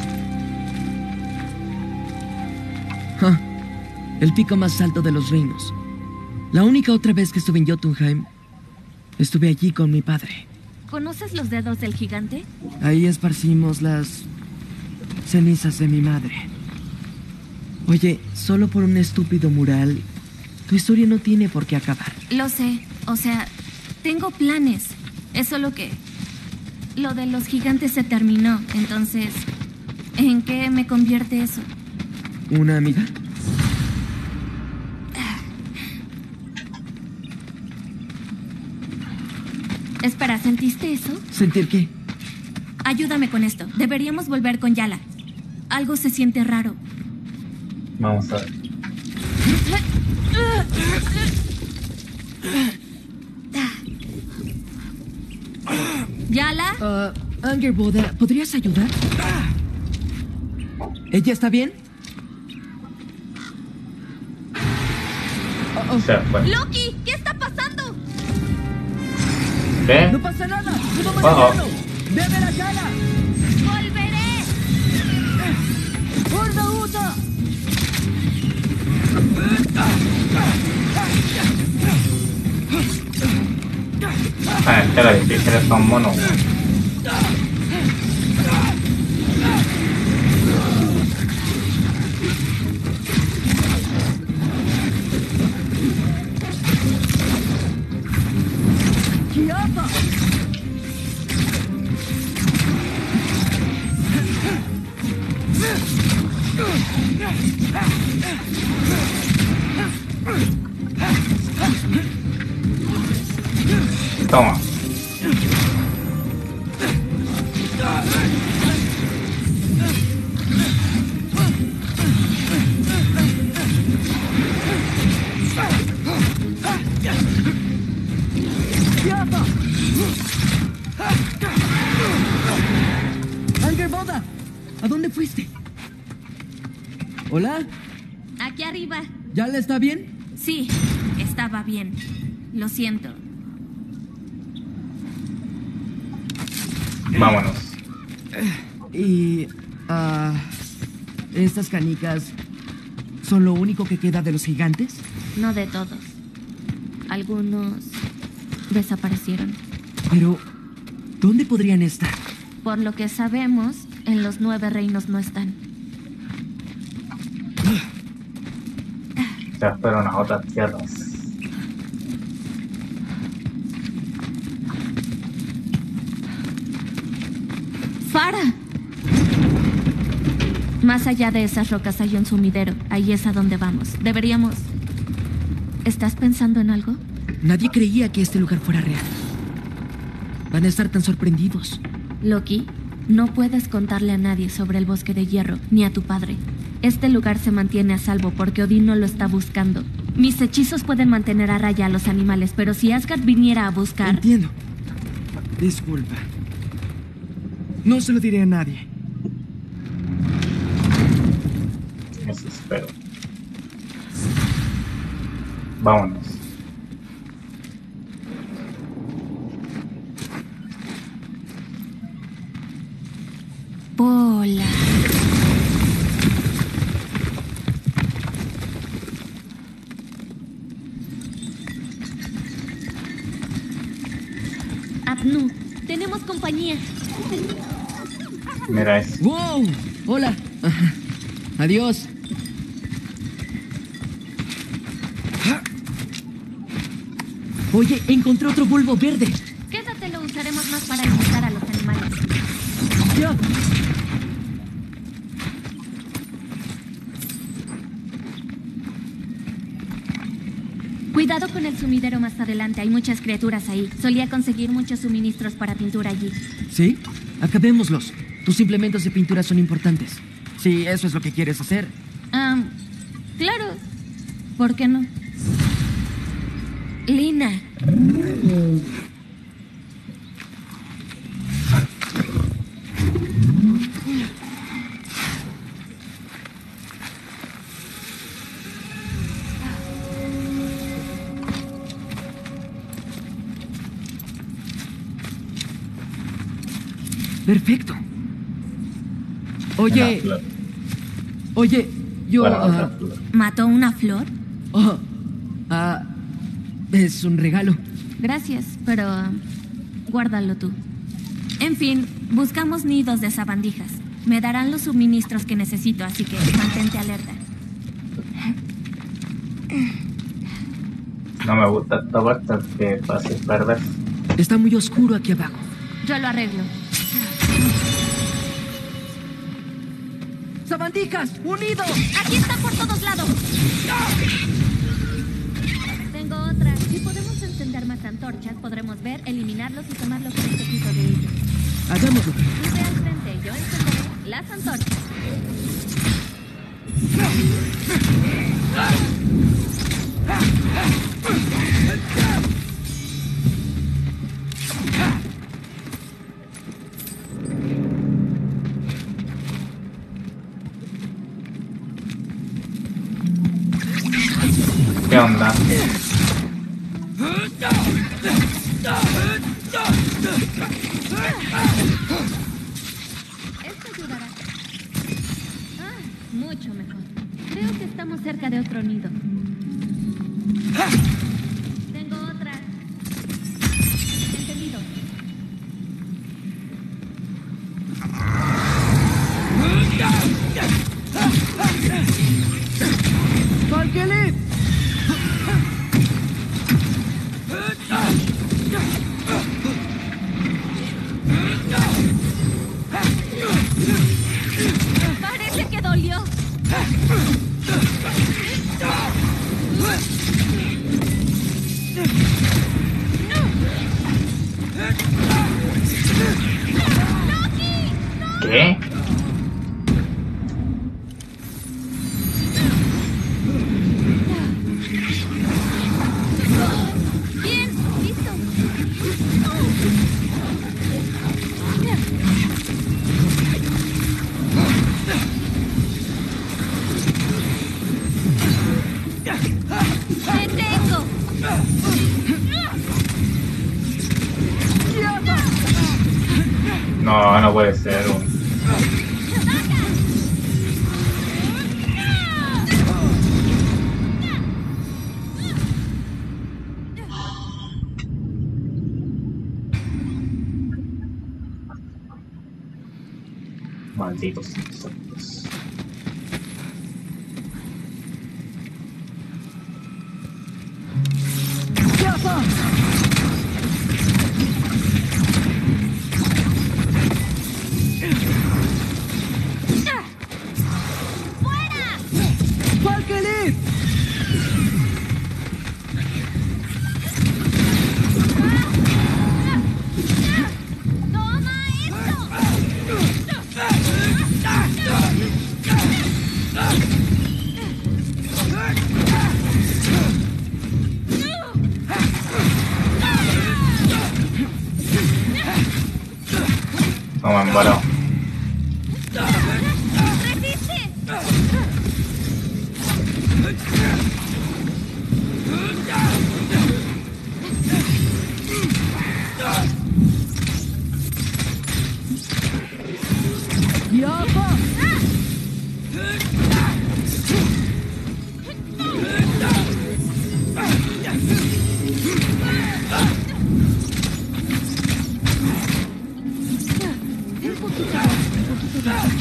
El pico más alto de los reinos. La única otra vez que estuve en Jotunheim, estuve allí con mi padre. ¿Conoces los dedos del gigante? Ahí esparcimos las cenizas de mi madre. Oye, solo por un estúpido mural, tu historia no tiene por qué acabar. Lo sé. O sea, tengo planes. Es solo que... Lo de los gigantes se terminó. Entonces, ¿en qué me convierte eso? ¿Una amiga? Espera, ¿sentiste eso? ¿Sentir qué? Ayúdame con esto. Deberíamos volver con Yala. Algo se siente raro. Vamos a ver. ¿Yala? Angerboda, ¿podrías ayudar? ¿Ella está bien? Se fue. ¡Loki! ¿Qué está pasando? ¿Qué? ¡No pasa nada! ¡Puedo Oh. manejarlo! ¡Ve a ver a Yala! ¡Volveré! ¡Horda Uta! Este era difícil, son monos. Toma. Angerboda, ¿a dónde fuiste? ¿Hola? Aquí arriba. ¿Ya le está bien? Sí, estaba bien. Lo siento. Vámonos. Y... ¿estas canicas son lo único que queda de los gigantes? No de todos. Algunos desaparecieron. Pero, ¿dónde podrían estar? Por lo que sabemos, en los 9 reinos no están. Ya fueron a otras tierras. ¡Farah! Más allá de esas rocas hay un sumidero. Ahí es a donde vamos. Deberíamos... ¿Estás pensando en algo? Nadie creía que este lugar fuera real. Van a estar tan sorprendidos. Loki, no puedes contarle a nadie sobre el bosque de hierro, ni a tu padre. Este lugar se mantiene a salvo porque Odín no lo está buscando. Mis hechizos pueden mantener a raya a los animales, pero si Asgard viniera a buscar... Entiendo. Disculpa. No se lo diré a nadie. Eso espero. Vámonos. Bola. Abnu, tenemos compañía. Mira eso. ¡Wow! Hola. Adiós. Oye, encontré otro bulbo verde. Quédate, lo usaremos más para alimentar a los animales. ¡Ya! Cuidado con el sumidero más adelante, hay muchas criaturas ahí. Solía conseguir muchos suministros para pintura allí. ¿Sí? Acabémoslos. Tus implementos de pintura son importantes. Si eso es lo que quieres hacer. Claro. ¿Por qué no? Lina. Perfecto. Oye, yo... ¿Mató una flor? Es un regalo. Gracias, pero guárdalo tú. En fin, buscamos nidos de sabandijas. Me darán los suministros que necesito, así que mantente alerta. No me gusta esta parte que pase perder. Está muy oscuro aquí abajo. Yo lo arreglo. ¡Sabandijas! ¡Unidos! ¡Aquí están por todos lados! Tengo otra. Si podemos encender más antorchas, podremos ver, eliminarlos y tomar lo que necesito de ellos. Hagámoslo. Sube al frente, yo encenderé las antorchas. ¿Qué onda? Esto ayudará. Mucho mejor. Creo que estamos cerca de otro nido. Tengo otra. Entendido. ¡Valkyrie! Parece que dolió. ¿Qué? Bien, listo. ¡Te tengo! No, no puede ser. Malditos insectos. ¡Falkelit! ¡Toma esto! Toma, embalado. ¡Resiste! Un poquito más.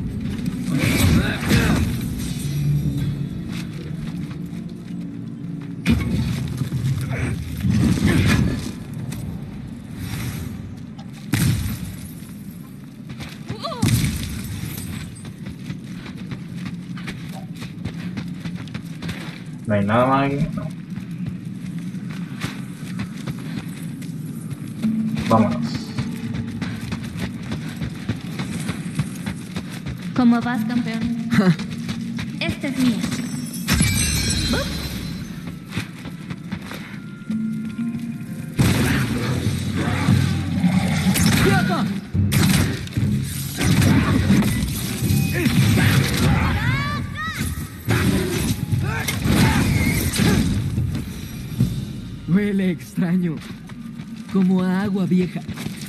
No hay nada más aquí. No. Vámonos. ¿Cómo vas, campeón? Esta es mía. ¡Bup! Huele extraño. Como a agua vieja.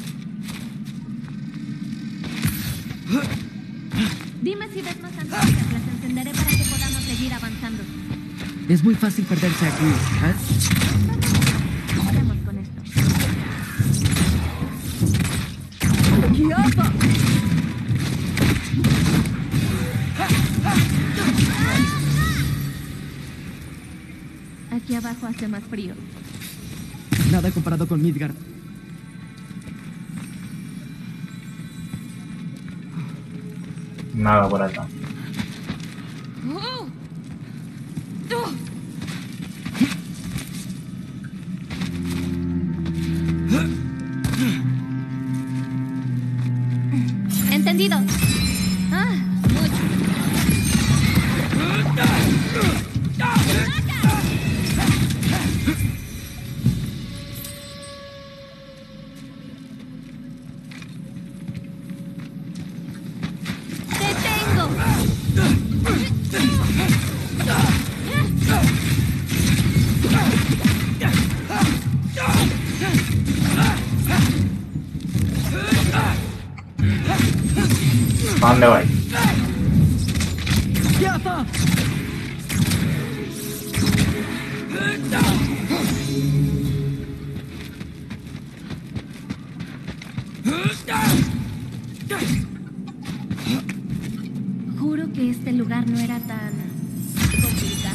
Dime si ves más antorchas. Las encenderé para que podamos seguir avanzando. Es muy fácil perderse aquí. ¿Ah? Empecemos con esto. Aquí abajo hace más frío. Nada comparado con Midgard. Nada por acá. Entendido. Ah, mucho. ¡Te tengo! ¿A dónde voy? Juro que este lugar no era tan complicado.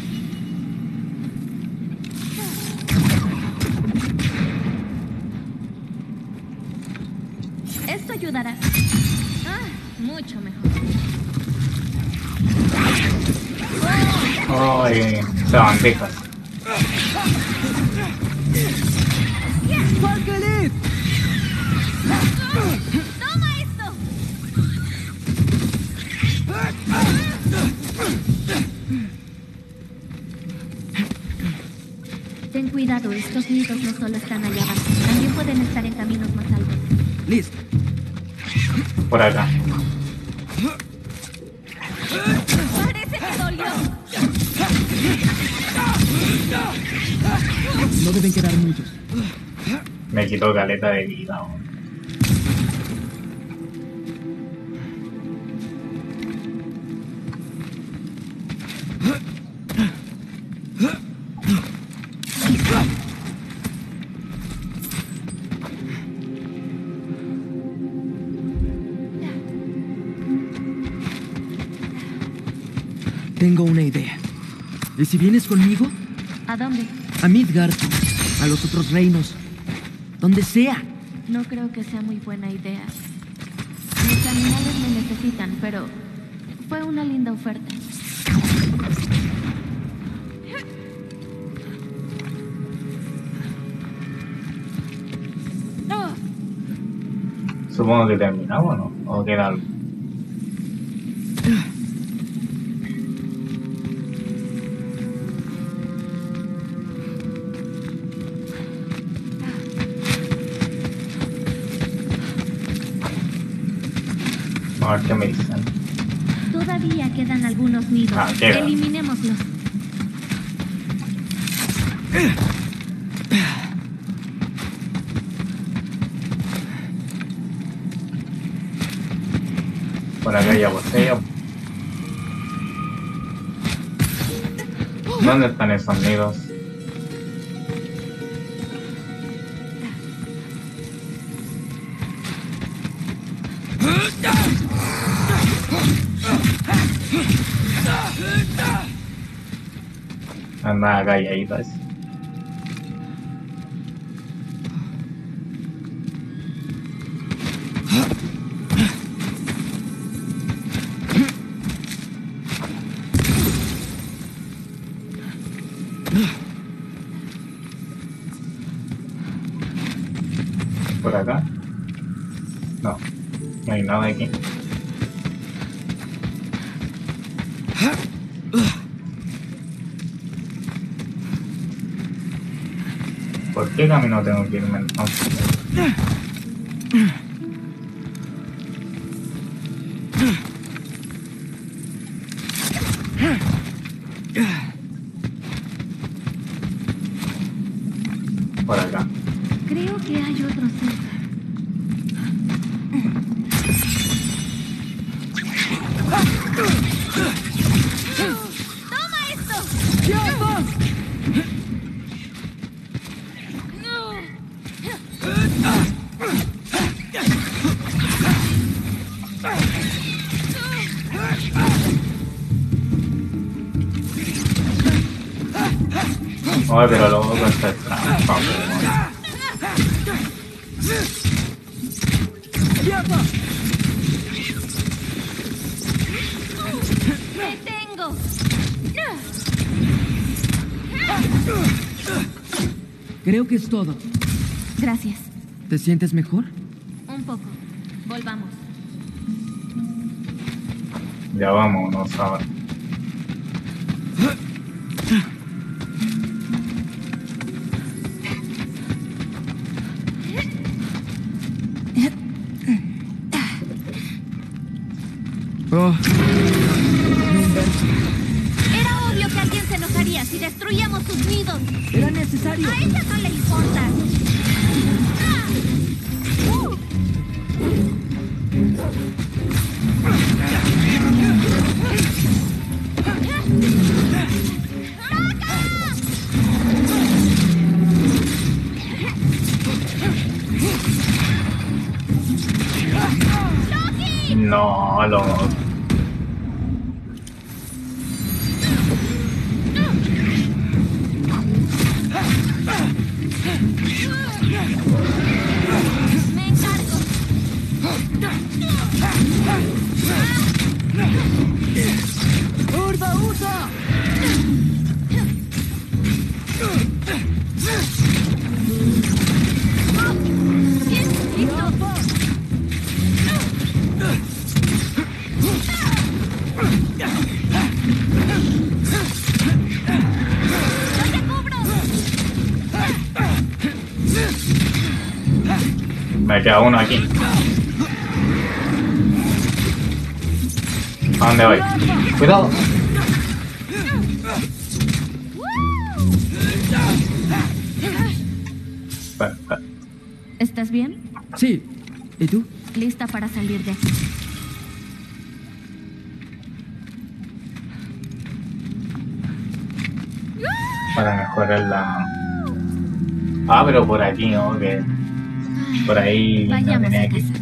Esto ayudará. Ah, mucho mejor. Ay, se bandejas. ¡Falkelit! ¡Toma esto! cierto, estos nidos no solo están allá abajo, también pueden estar en caminos más altos. Liz. Por acá. Parece que dolió. No deben quedar muchos. Me quitó caleta de vida. Tengo una idea. ¿Y si vienes conmigo? ¿A dónde? A Midgard, a los otros reinos, donde sea. No creo que sea muy buena idea. Mis animales me necesitan, pero fue una linda oferta. Supongo que terminamos, ¿no? ¿O queda algo? A ver qué me dicen. Todavía quedan algunos nidos. Quedan. Eliminémoslos. Por acá ya botella. ¿Dónde están esos nidos? Anda calladitas. Por acá. No, no hay nada aquí. ¿Por qué camino tengo que irme entonces? Por acá. Creo que hay otro cerca. ¡Toma esto! Ay, pero luego con esta trampa, ¡Me tengo! Creo que es todo. Gracias. ¿Te sientes mejor? Un poco. Volvamos. Ya vámonos ahora. Oh. Era obvio que alguien se enojaría si destruíamos sus nidos. Era necesario. A ella no le importa. No, lo... Me encargo. ¡Urda, usa! Bien, listo. me queda uno aquí. ¿A dónde voy? Cuidado. ¿Estás bien? Sí. ¿Y tú? Lista para salir de aquí. Para mejorar la... Ah, pero por aquí, ¿no? Que por ahí no Vayamos tenía a que... casa.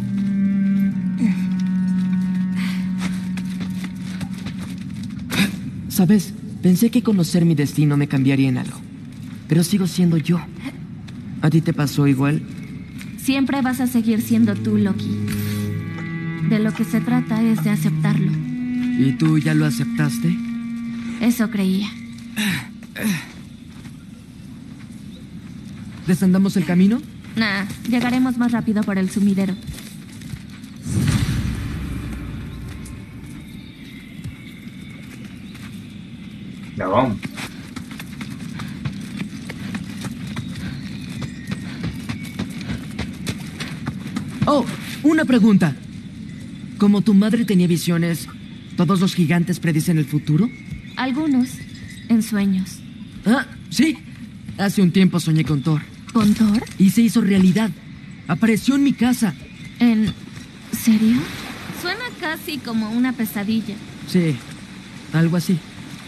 ¿Sabes? Pensé que conocer mi destino me cambiaría en algo. Pero sigo siendo yo. ¿A ti te pasó igual? Siempre vas a seguir siendo tú, Loki. De lo que se trata es de aceptarlo. ¿Y tú ya lo aceptaste? Eso creía. ¿Desandamos el camino? Nah, llegaremos más rápido por el sumidero. Ya vamos. Oh, una pregunta. Como tu madre tenía visiones, ¿todos los gigantes predicen el futuro? Algunos, en sueños. Ah, sí. Hace un tiempo soñé con Thor. ¿Con Thor? Y se hizo realidad. Apareció en mi casa. ¿En serio? Suena casi como una pesadilla. Sí, algo así.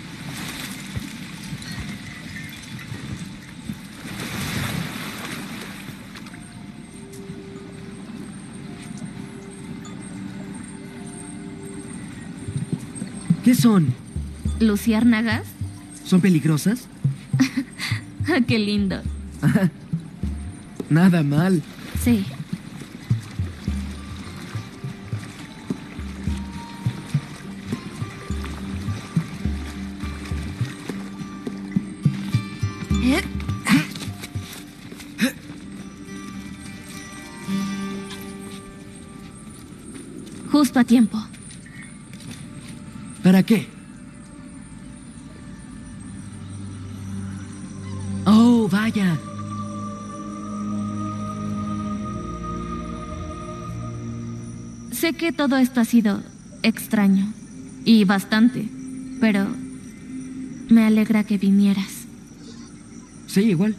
¿Qué son? ¿Luciérnagas? ¿Son peligrosas? ¡Qué lindo! Nada mal. Sí. Justo a tiempo. ¿Para qué? Oh, vaya. Sé que todo esto ha sido extraño y bastante, pero me alegra que vinieras. Sí, igual.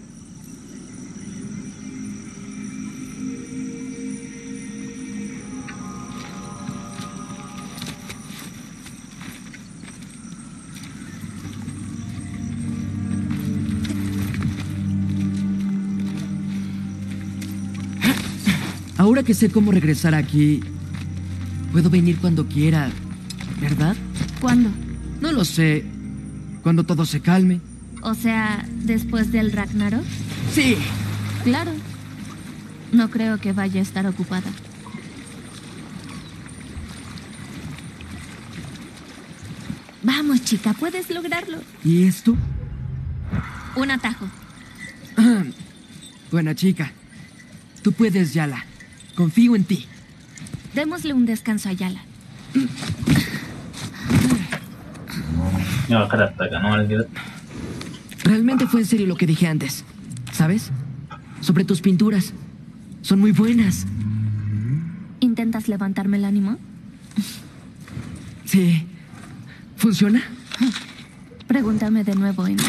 Ahora que sé cómo regresar aquí, puedo venir cuando quiera, ¿verdad? ¿Cuándo? No lo sé. Cuando todo se calme. O sea, después del Ragnarok. Sí. Claro. No creo que vaya a estar ocupada. Vamos, chica, puedes lograrlo. ¿Y esto? Un atajo. Buena chica. Tú puedes, Yala. Confío en ti. Démosle un descanso a Yala. Me voy a bajar hasta acá, no me olvides. Realmente fue en serio lo que dije antes. ¿Sabes? Sobre tus pinturas. Son muy buenas. ¿Intentas levantarme el ánimo? Sí. ¿Funciona? Pregúntame de nuevo, Emma.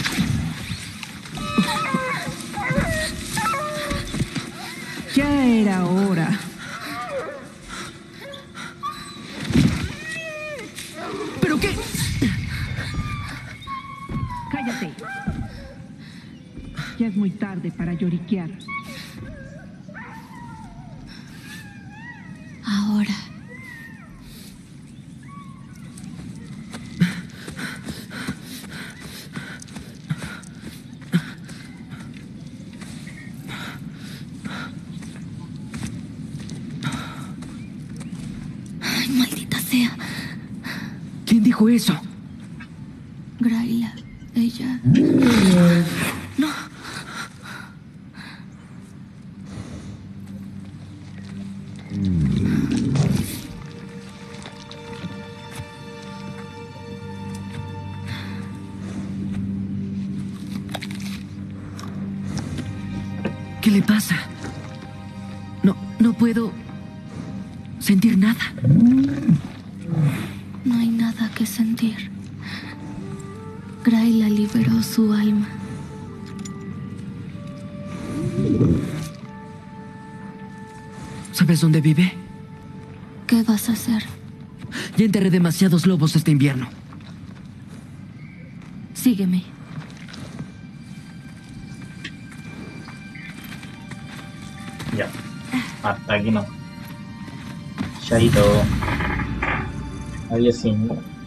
Ya era hora. ¿Pero qué? Cállate. Ya es muy tarde para lloriquear. Ahora. Ay, maldita sea. ¿Quién dijo eso? Graila. Ella. No. ¿Qué le pasa? No puedo sentir nada. No hay nada que sentir. Graila liberó su alma. ¿Sabes dónde vive? ¿Qué vas a hacer? Ya enterré demasiados lobos este invierno. Sígueme. Ya. Hasta aquí no. Chaito. Adiós, señor.